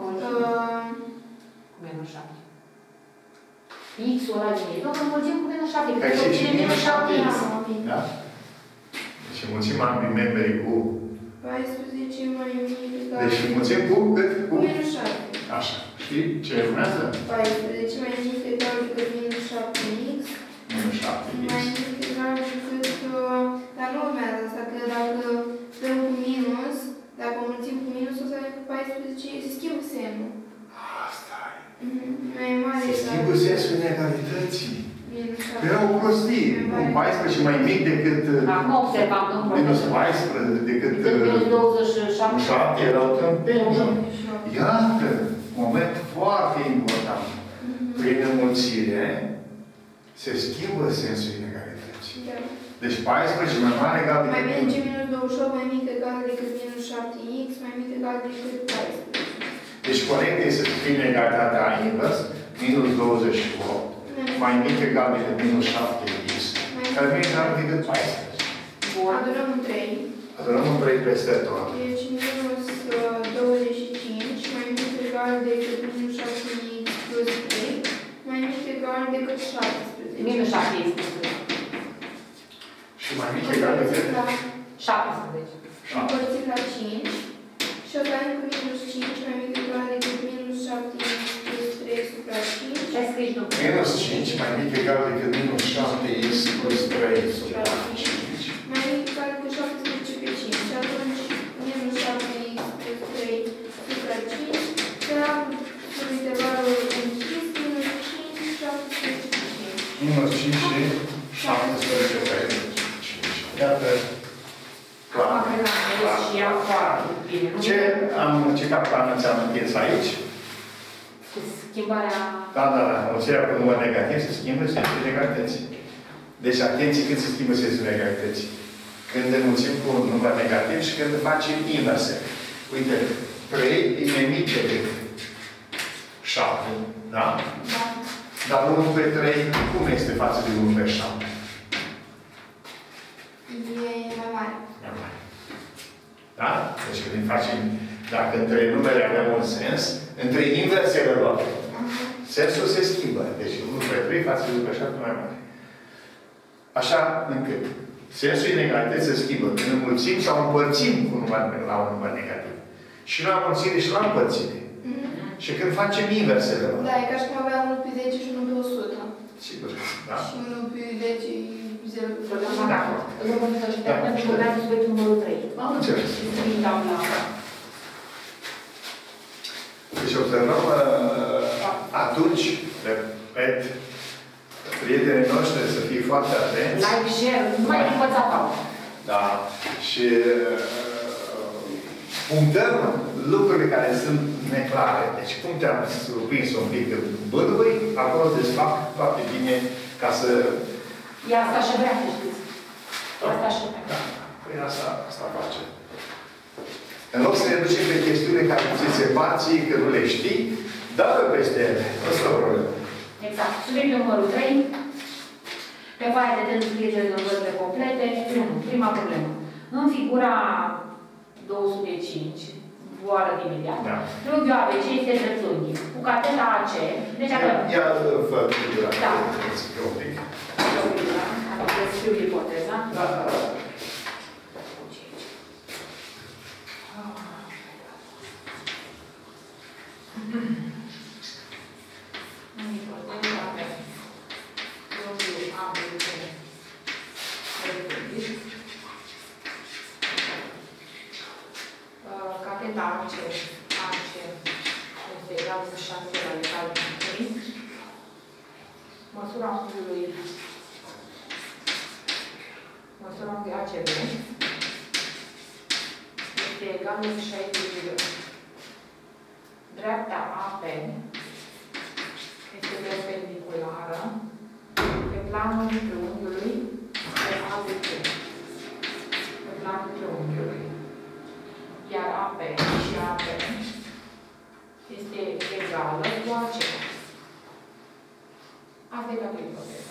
Minus 7. X-ul ăla din ei. Domnul, mulțim cu minus 7. Că și minus 7x. Da. Da? Deci mulțim ambii membrii cu... 14 mai mic egal... Deci mulțim cu cât? Cu minus 7. Așa. Știi ce urmează? 14 mai mic egal decât minus 7x. Minus 7x. Mai mic egal decât... Dar nu urmează asta, că dacă dăm cu minus, dacă o mulțim cu minus, o să avem cu 14, se schimbă semnul. Asta e. Mai mare Se schimbă sensul inegalității. minus 7. Era o prostie. Un 14 mai mic decât... Acum observam, domnul Minus profesor. 14 decât... Minus 27. 7 erau tâmpenii. Iată, moment foarte important. Prin înmulțire se schimbă sensul inegalității. Da. Deci 14 mai mare egal Mai decât... merge minus 28 mai mic egal decât minus 7x, mai mic egal decât 14. Deci corect este să fie egalitatea invers, minus 28, mai mic egal decât minus 7x, care nu e egal decât 14. Bun. Adunăm 3. Adunăm un 3 peste tot. Deci minus 25 mai mic egal decât minus 7x plus 3, mai mic egal decât 17. Minus 7 este. Și mai mic egal decât... 17. Împărțit la 5. Și asta e cu minus 5 mai mic egal decât minus 7x plus 3 supra 5. Ce scrii tu? Minus 5 mai mic egal decât minus 7x plus 3 supra 5. Mai mic egal decât 17 pe 5. Și atunci minus 7x plus 3 supra 5 será sub intervalul închis minus 5, 17 pe 5. Minus 5 și 17 pe 5. Iată. Acum cred că am înțeles și ea foarte bine. Ce capcană ți-am întins aici? Cu schimbarea... Da. Observă cu număr negativ se schimbă sensul egalității. Deci atenție când se schimbă sensul egalității. Când înmulțim cu un număr negativ și când facem inverse. Uite, 3 e mai mic decât 7. Da? Da. Dar 1 pe 3 cum este față de 1 pe 7? E mai mare. Da? Deci când facem, dacă între numere avem un sens, între inversele lor, sensul se schimbă. Deci 1 pe 3 față de 1 pe 7 mai mare. Așa încât sensul inegalității se schimbă când înmulțim sau împărțim cu la un număr negativ. Și la înmulțire și la împărțire. Și când facem inversele lor. Da, e ca și cum aveam 1 pe 10 și 1 pe 100. Sigur, da? Și 1 pe 10 e 0 pe 100. Da. Îl vom să pentru că urmează subiectul numărul 3. Am înțeles. Și scrie tabla. Deci observăm atunci, repet, prietenii noștri să fie foarte atenți. Like, share, nu mai învăța Paul. Da. Și punctăm lucrurile care sunt neclare. Deci cum te-am surprins un pic în bârlui, acolo desfac foarte bine ca să... E asta și vrea, știți. Asta și vrea. Da. Păi asta face. În loc să ne ducem pe chestiune care ți se parții, că nu le știi, dă-le peste ele. Asta e o problemă. Exact. Subiectul numărul 3. Pe foaia de test scrieți rezolvările complete. Prima problemă. În figura 205, vă arăt imediat. Da. Triunghiul ABC este dreptunghi. Cu cateta AC. Deci avem... Ia fă figura. Da. Un pic. Am să scriu ipoteza. Da. În ipoteza avem triunghiul ABC dreptunghi. Cateta AC este egal cu 6 la egal cu 3. Măsura unghiului ACB este egală cu 60 de. Dreapta AP este perpendiculară pe planul triunghiului ABC. Pe planul triunghiului. Iar AP și AP este egală cu AC. Asta e toată ipoteza.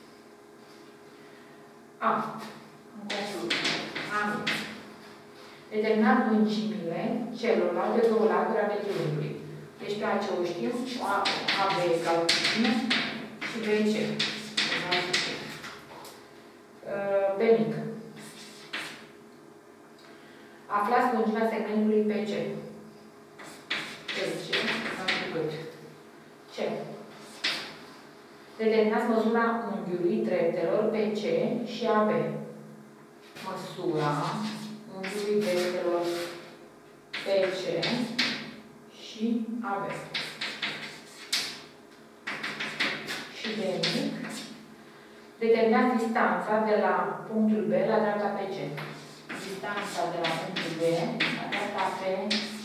În concluzie, determinați lungimile celorlalte două laturi ale triunghiului. Deci pe AC o știm, AB egal cu cine și BC. B mic. Aflați lungimea segmentului PC. PC înseamnă cât? C. Determinați măsura unghiului dreptelor PC și AB. Măsura unghiului dreptelor PC și AB. Și D mic. Determinați distanța de la punctul B la dreapta PC. Distanța de la punctul B la dreapta PC.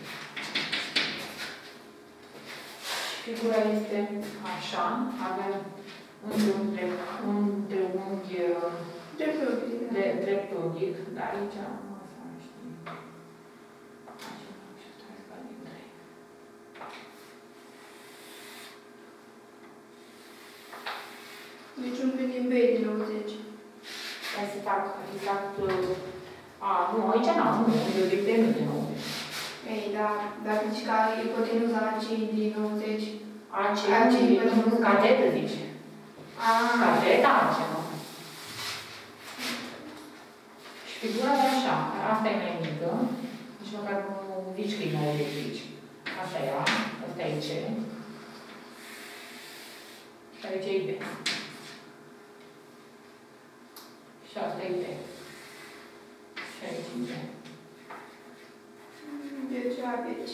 Figura este așa, avem un triunghi dreptunghic, dar aici nu să știu. Deci un pic din B din 90. Hai să fac exact... nu, aici nu, eu zic de mine 90. Ei, da, dacă zici că ipotenuza acei din 90. Acei din catetă, zice. Cateta, ce nu? Și figura de așa, asta e mai mică, Nici măcar nu zici că e 95. Asta e A, asta e C. Și aici e B. Și asta e B. Și aici e B. Deci ABC.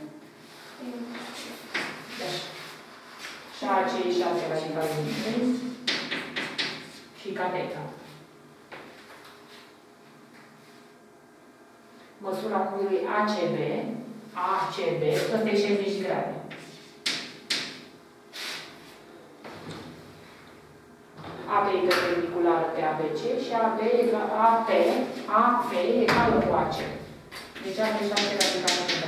Deci, și AC e 6 radical din 3 și cateta. Măsura unghiului ACB, ăsta e 60 de grade. AB e perpendiculară pe ABC și AP egală cu AC. Deci am deja pe radicală cu B.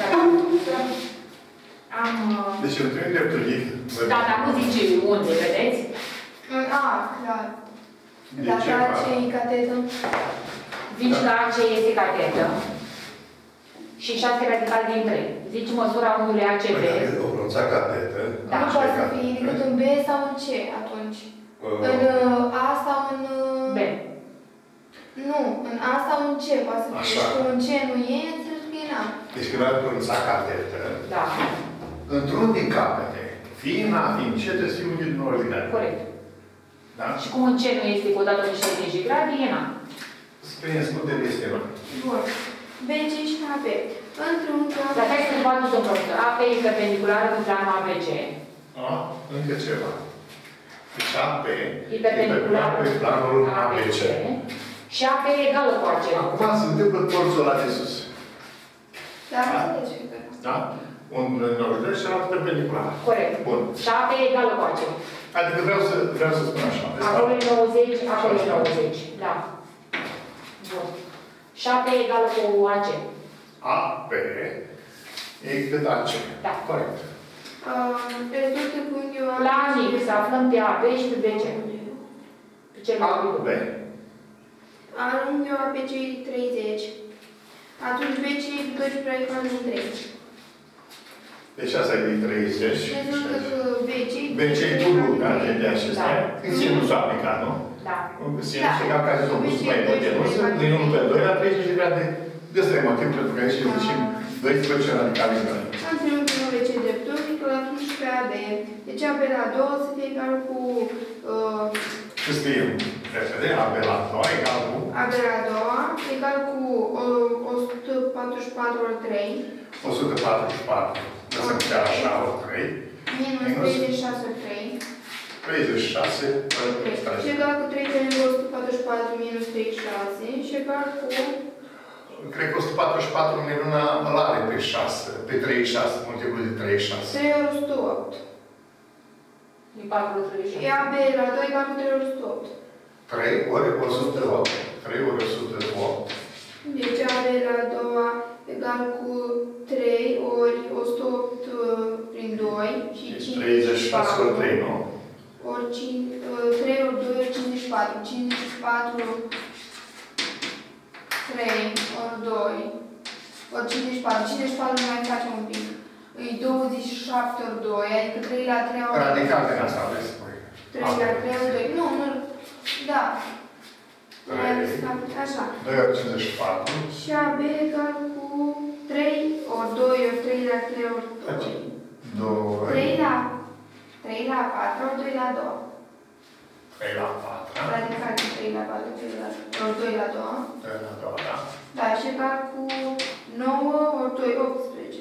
Deci eu trebuie dreptunghi. Da, dar nu zice unde, vedeți? Clar. De Dacă ce AC e catetă. Zici că AC este catetă și 6 radical din 3. Zici măsura unghiului ACB. O pronunța catetă. Da. Nu poate să fie decât în B sau în C atunci. În A sau în... B. Nu, în A sau în C poate să fie. Așa. Și în C nu e, înțeles că e în A. Deci când ai pronunța catetă, Da, într-un din capete, fiind A, fiind C, trebuie să fie unghi din ordinare. corect. Da? Și cum în C nu este cu o dată de 60 de grade, e în A. Scrie scutele este A. Bun. BC și AB. Într-un Dar hai să vă aduc un profesor. AP e perpendiculară cu planul ABC. Încă ceva. Deci AP E perpendiculară pe planul ABC. Și AP e egală cu AC. Acum se întâmplă torțul ăla de sus. Dar nu înțelegi că... Da? Unul în ordine și celălalt perpendicular. Corect. Bun. Și AP e egală cu AC. Adică vreau să spun așa. Acolo e 90, acolo e 90. Da. Bun. Și AP e egală cu AC. AP e cât AC. Da. Corect. Rezultă cu unghiul A. La mic, să aflăm pe AB și pe BC. Pe cel mai mic. B. Unghiul ABC e 30. Atunci BC e 12 radical din 3. Deci asta e din 30. Rezultă că BC e BC e dublu, da? De acesta. Da. În sinusul aplicat, nu? Da. Sinusul egal care s-a pus mai ipotenuză, din 1 pe 2 la 30 de grade. De ăsta e motiv pentru că aici zicem 12 radicali în grade. Am ținut că BC dreptunghi, atunci pe AB. Deci AB la 2 să fie egal cu... Să scriem repede, AB la 2 egal cu... AB la 2 egal cu 144 ori 3. 144. Lăsăm pe așa ori 3. Minus 36 ori 3. 36 ori 3. Și egal cu 3 pe lângă 144 minus 36. Și egal cu... Cred că 144 minus îl are pe 6, pe 36, multiplu de 36. 3 ori 108. E 4 36. E AB la 2 egal cu 3 ori 108. 3 ori 108. 3 ori 108. Deci AB la 2 egal cu 3 ori 108 prin 2 și 36 ori 3, nu? Ori 3 ori 2 ori 54. 54 3 ori 2 ori 54. 54 nu mai facem un pic. E 27 ori 2, adică 3 la 3 ori... Radical de asta, vreți să spui. 3 la 3 ori 2. Nu, nu. Da. 3. Așa. 2 ori 54. Și AB egal cu 3 ori 2 ori 3 la 3 ori 2. 2. 3 la 4 ori 2 la 2. 3 la 4. Radical de 3 la 4 ori 2 la 2. 3 la 2, da? Da, și egal cu 9 ori 2, 18.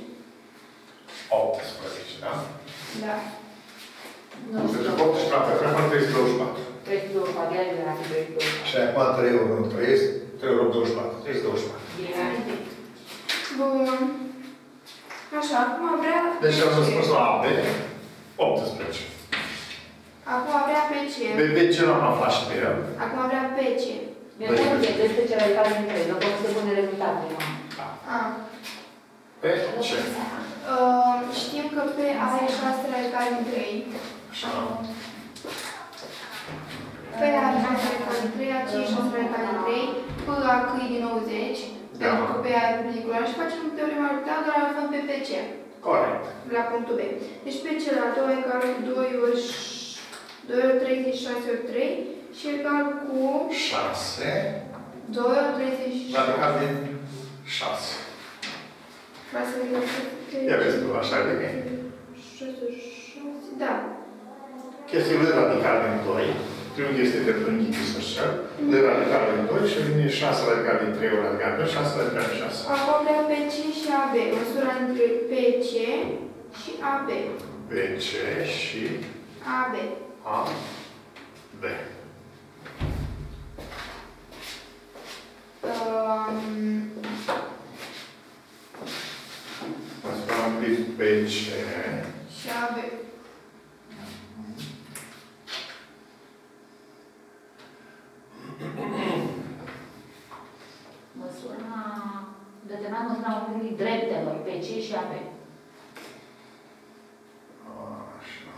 18, da? Da. Nu Deci știu. 18 la 4, rămân 324. 324, de la 324. Și acum 3 ori 1, 3 ori 24. 324. Bine. Bun. Așa, acum vrea... Deci am răspuns la AB, 18. Acum vrea PC. De ce l-am aflat și pe el? Acum vrea PC. Mi-e bun de 12 radical din 3, nu pot să pun rezultatele. Pe ce? Știm că P are 6 radical din 3. Așa. P are 6 radical din 3, AC e 6 radical din 3, P la C e din 90, pentru că P are perpendicular și facem teorema lui Pythagora, aflăm pe PC. Corect. La punctul B. Deci PC la 2 egal cu 2 ori 36 ori 3 și egal cu 6. 2 ori 36. Radical din 6. Ia vezi tu, așa e bine. 6, da. Chestiile radicale din 2. Triunghiul este perpendicular așa. De radicale din 2 și vine 6 radicale din 3 ori radicale din 6 radicale din 6. Acum vreau PC și AB. Măsura între PC și AB. PC și AB. AB. Măsura între PC și AB. Determinat măsura unghiului dreptelor, PC și AB. Așa.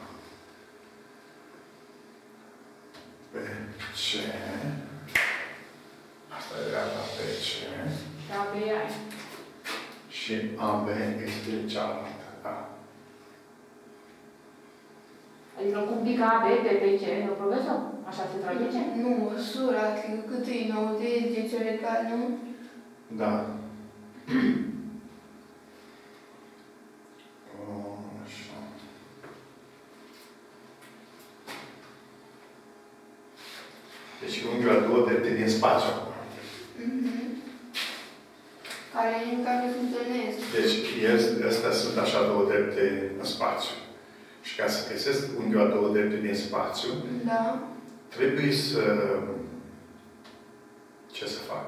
PC. Asta e dreapta PC. Și AB e aia. Și AB este cealaltă, da? Adică cum pică AB pe PC, eu profesor? Așa se traduce? Nu, măsura, adică cât e 90 de cervical, nu? Da. Așa. Deci unghiul la două drepte din spațiu acum. Care se întâlnesc. Deci, astea sunt așa două drepte în spațiu. Și ca să găsesc unghiul la două drepte din spațiu, Da. trebuie să... Ce să fac?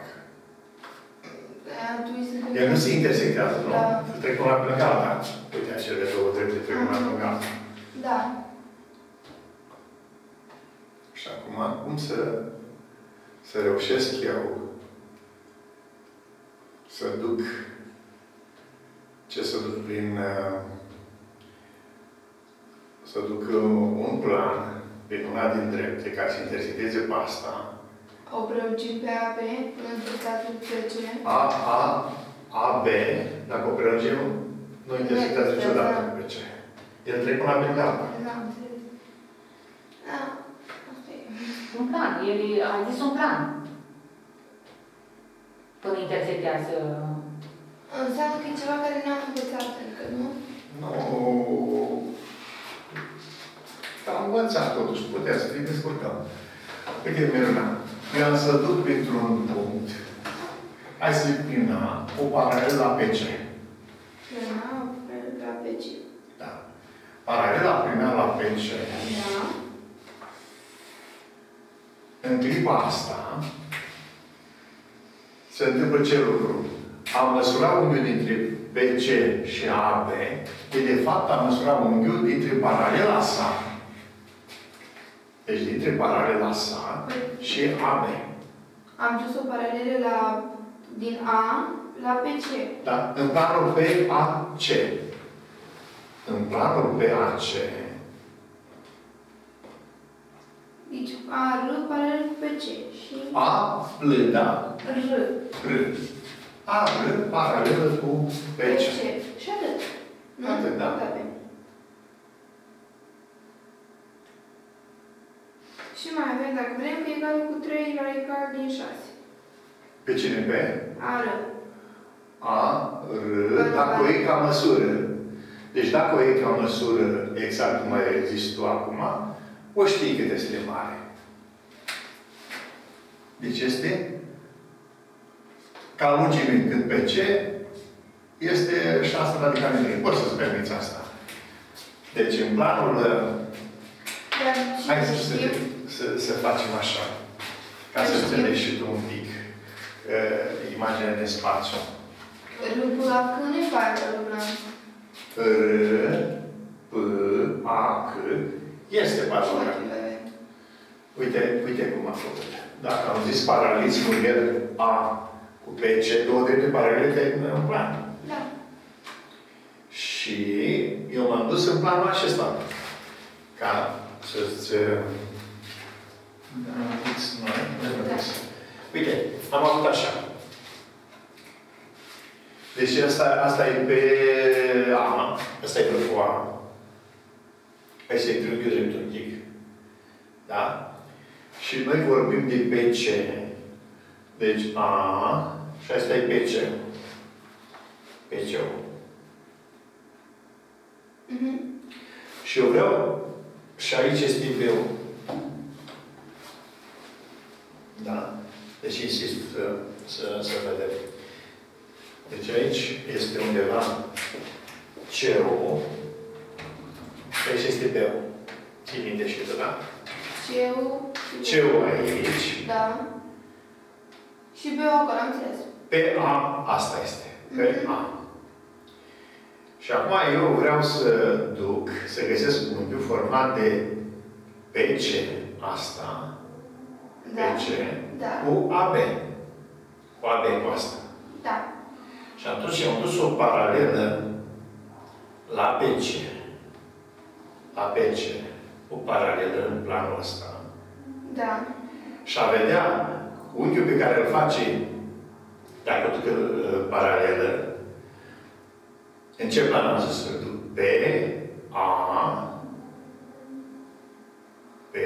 El nu se intersectează, nu? Da. Trec una pe lângă alta. Uite, acele două drepte trec una pe lângă alta. Da. Și acum, cum să reușesc eu să duc prin să duc un plan prin una din drepte ca să intersecteze pe asta. O prelungim pe AB până într-o statul PC. AB, dacă o prelungim, nu intersectează niciodată pe PC. El trec una prin alta. Da, am înțeles. Da, asta e. Un plan. El a zis un plan. Până intersectează... Înseamnă că e ceva care n-am învățat încă, nu? Nu... Am învățat totuși, putem să ne descurcăm. Uite, Miruna, eu am să duc printr-un punct. Hai să-i prin A, o paralelă la PC. Prin A, la PC. Da. Paralela prin A la PC. Da. În clipa asta, se întâmplă ce lucru? Am măsurat unghiul dintre PC și AB, de fapt am măsurat unghiul dintre paralela sa. Deci dintre paralela sa și AB. Am dus o paralelă din A la PC. Da? În planul PAC. În planul PAC. Deci A, R, paralel cu PC. Și... A, L, da? R. R. A, R, paralelă cu PC. Și atât. Nu? Atât, da. Și mai avem, dacă vrem, că egal cu 3 radical din 6. Pe cine pe? A, R. A, R, dacă o iei ca măsură. Deci dacă o iei ca măsură exact cum ai zis tu acum, o știi cât este de mare. Deci este ca lungime cât pe C, este 6 radical din 3. Poți să-ți permiți asta. Deci în planul... Hai să facem așa. Ca să înțelegi și tu un pic imaginea de spațiu. Râpul la C nu e paralel, R, P, A, C este paralel. Uite cum a făcut. Dacă am zis paralelismul el A cu PC, două drepte paralele în plan. Da. Și eu m-am dus în planul acesta. Ca să-ți... Uite, am avut așa. Deci asta e pe A. Asta e pe A. Asta e triunghiul dreptunghic. Da? Și noi vorbim de PC. Deci A și asta e PC. PC-ul. Și eu vreau, și aici este B-ul. Da? Deci insist să vedem. Deci aici este undeva C-ul. Aici este B-ul. Ții minte și tu, da? C-ul aici. Da. Și B-ul acolo, am înțeles. PA, asta este. PA. Și acum eu vreau să duc, să găsesc unghiul format de PC, asta, Da. PC, Da. cu AB. Cu AB cu asta. Da. Și atunci am dus o paralelă la PC. La PC. O paralelă în planul ăsta. Da. Și a vedea unghiul pe care îl face, dacă duc paralelă, în ce plan am zis? B, A, B,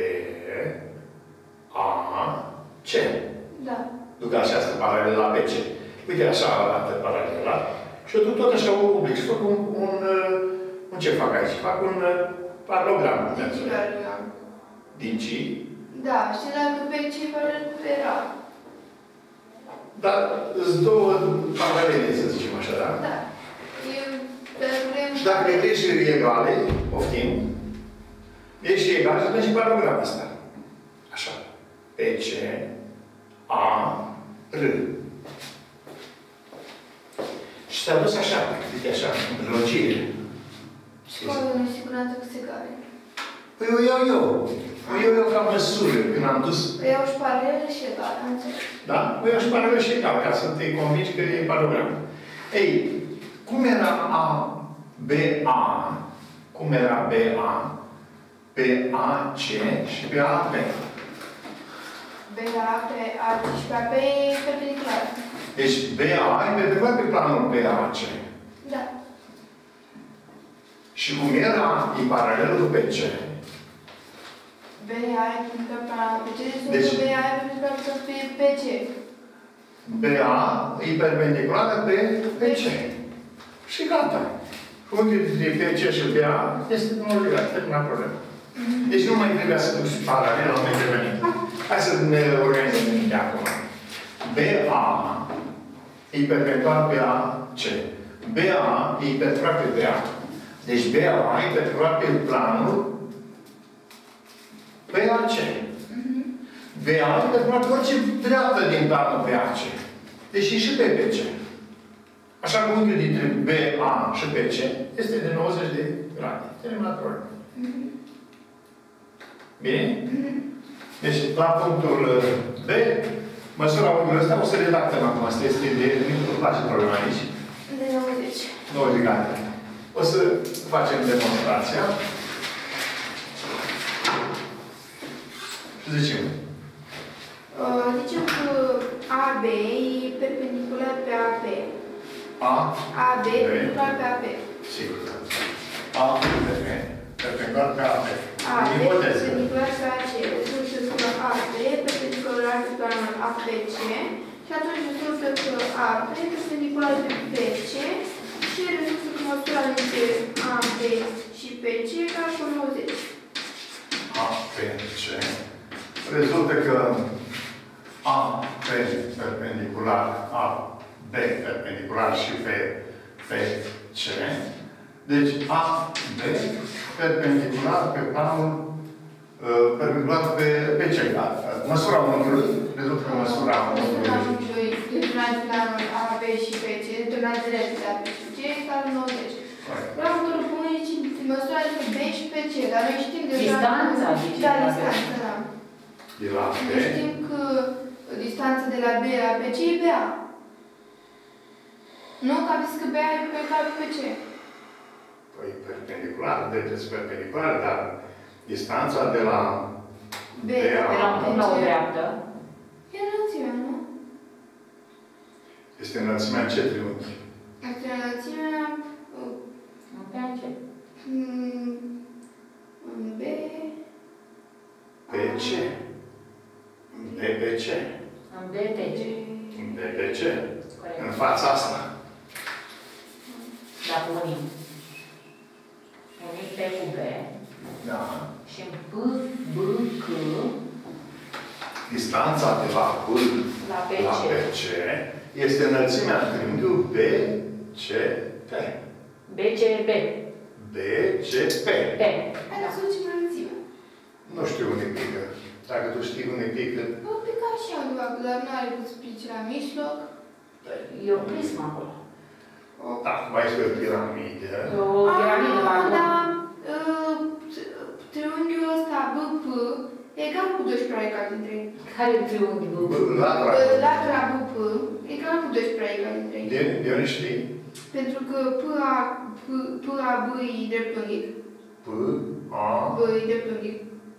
A, C. Da. Duc această paralelă la BC. Uite, așa arată paralela. Și eu duc tot așa un public și fac un ce fac aici? Fac un paralogram. Din C. Da, și dacă pe ce paralel cu era. Dar sunt două paralele, să zicem așa, da? Da. Și dacă le și egale, poftim, ești și egal și atunci și paralogramul ăsta. Așa. PC, A, R. Și s-a dus așa, uite așa, în prelungire. Și cum avem siguranță că se care? Păi o iau eu. O iau eu ca măsură, când am dus. O iau și paralele și egale, am înțeles. Da? O iau și paralel și egal, ca să te convingi că e paralogram. Ei, cum era A, B, A? Cum era B, A? P, A, C și P, A, P. B, A, P, A, C și P, A, P e perpendicular. Deci BA e perpendicular pe planul PAC. Da. Și cum era, e paralel cu PC. BA e perpendicular pe planul PC, Deci BA e perpendicular pe PC. BA e perpendiculară pe PC. Și gata. Unghiul dintre PC și BA este unul legat, terminat problema. Deci nu mai trebuia să duci paralel, nu mai trebuie nimic. Hai să ne organizăm de acum. BA e perpendicular pe AC. BA e perpendicular pe BA. Deci BA e perpendicular pe planul PAC. BA e perpendicular pe orice dreaptă din planul PAC. Deci e și pe PC. Așa că unghiul dintre BA și PC este de 90 de grade. Terminat problema. Bine? Deci, la punctul B, măsura unghiului ăsta o să redactăm acum. Asta este de... Nu place problema aici. De 90. 90 grade. O să facem demonstrația. Și zicem. Zicem că AB e perpendicular pe AP. AB perpendicular pe AP. Sigur. AB perpendicular pe AP. AB perpendicular pe AC. Rezultă că AB perpendicular pe planul APC. Și atunci rezultă că AB perpendicular pe PC. Și rezultă că măsura dintre AB și PC ca și 90. APC. Rezultă că AB perpendicular, AB perpendicular și PC. Deci AB perpendicular pe planul perpendicular pe C. Măsura unghiului, rezultă că măsura unghiului. Determinat planul AB și PC, determinat direcția AB și C, egal 90. Vreau următorul punct aici, măsura de B și PC, dar noi știm deja... Distanța, zice. Da, distanța, da. De la B. Noi știm că distanța de la B la PC e BA. Nu? Că am zis că BA e perpendicular pe PC. Păi perpendicular, deci perpendicular, dar distanța de la B La o dreaptă. e înălțimea, nu? este înălțimea ce triunghi? Este înălțimea Nu pe AC. în B... BC. BBC. În BTC. BBC. Corect. În fața asta. Dacă unim. P cu B. Da. Și în P, B, C. Distanța de la B La la BC. BC este înălțimea triunghiului BCP. BCB. BCP. P. Hai să ducem înălțimea. Nu știu unde pică. Dacă tu știi unde pică. Pot pica și eu undeva, dar nu are cum să pice la mijloc. E o prismă acolo. Da, mai este o piramidă. E o piramidă mai bună. Da, triunghiul ăsta BP egal cu 12 radical din 3. Care e triunghiul? Latura BP egal cu 12 radical din 3. De unde știi? Pentru că PAB e dreptunghic. PAB E dreptunghic.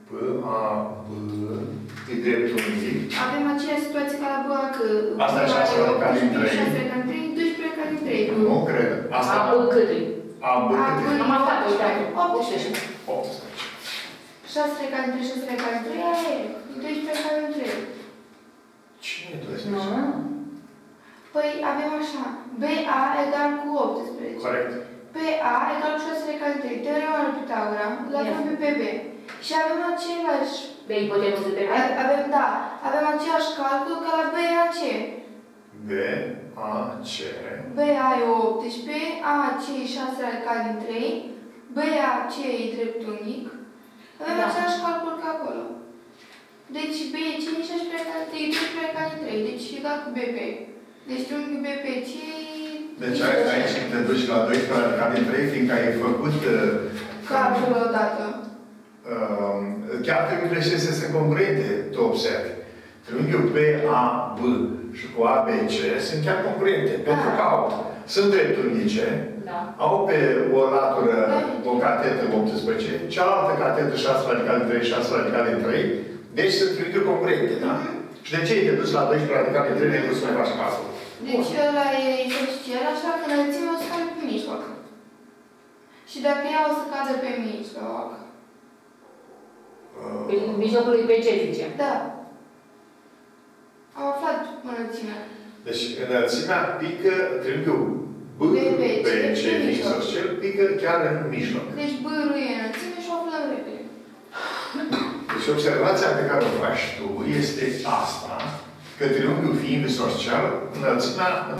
e dreptunghic. Avem aceeași situație ca la BA, că Asta e 6 radical din 3. 6 radical din 3, 12 radical din 3. Nu cred. Asta A, B cât e? AB cât e? Am aflat, uite, 18. 18. 6 radical din 3, 6 radical din 3, aia e. 12 radical din 3. Cine e 12? Nu. Păi avem așa, BA egal cu 18. Corect. PA egal cu 6 radical din 3. Teorema lui Pitagora, la fel pe PB. Și avem același... De ipotenuză pe B? Avem același calcul ca la BAC. BAC. BA e 18, AC e 6 radical din 3, BAC e dreptunghic. Avem același calcul ca acolo. Deci BC e 6 radical din 3, 12 radical din 3, deci egal cu BP. Deci triunghiul BPC e... Deci aici te duci la 12 radical din 3, fiindcă ai făcut... calculul odată. Chiar triunghiurile acestea sunt congruente, tu observi. Triunghiul PAB și cu ABC sunt chiar congruente, pentru că sunt dreptunghice, au pe o latură o catetă 18, cealaltă catetă 6 radical din 3, 6 radical din 3, deci sunt triunghiuri congruente, da? Și de ce te duci la 12 radical din 3 de să mai faci calcul? Deci ăla e social, așa că înălțimea o să cadă pe mijloc. Și dacă ea o să cadă pe mijloc... În mijlocul lui BC, zice. Da. Am aflat înălțimea. Deci înălțimea pică triunghiul BC, isoscel, pică chiar în mijloc. Deci B-ul e înălțime și o aflăm repede. Deci observația pe care o faci tu este asta, că triunghiul fiind isoscel, înălțimea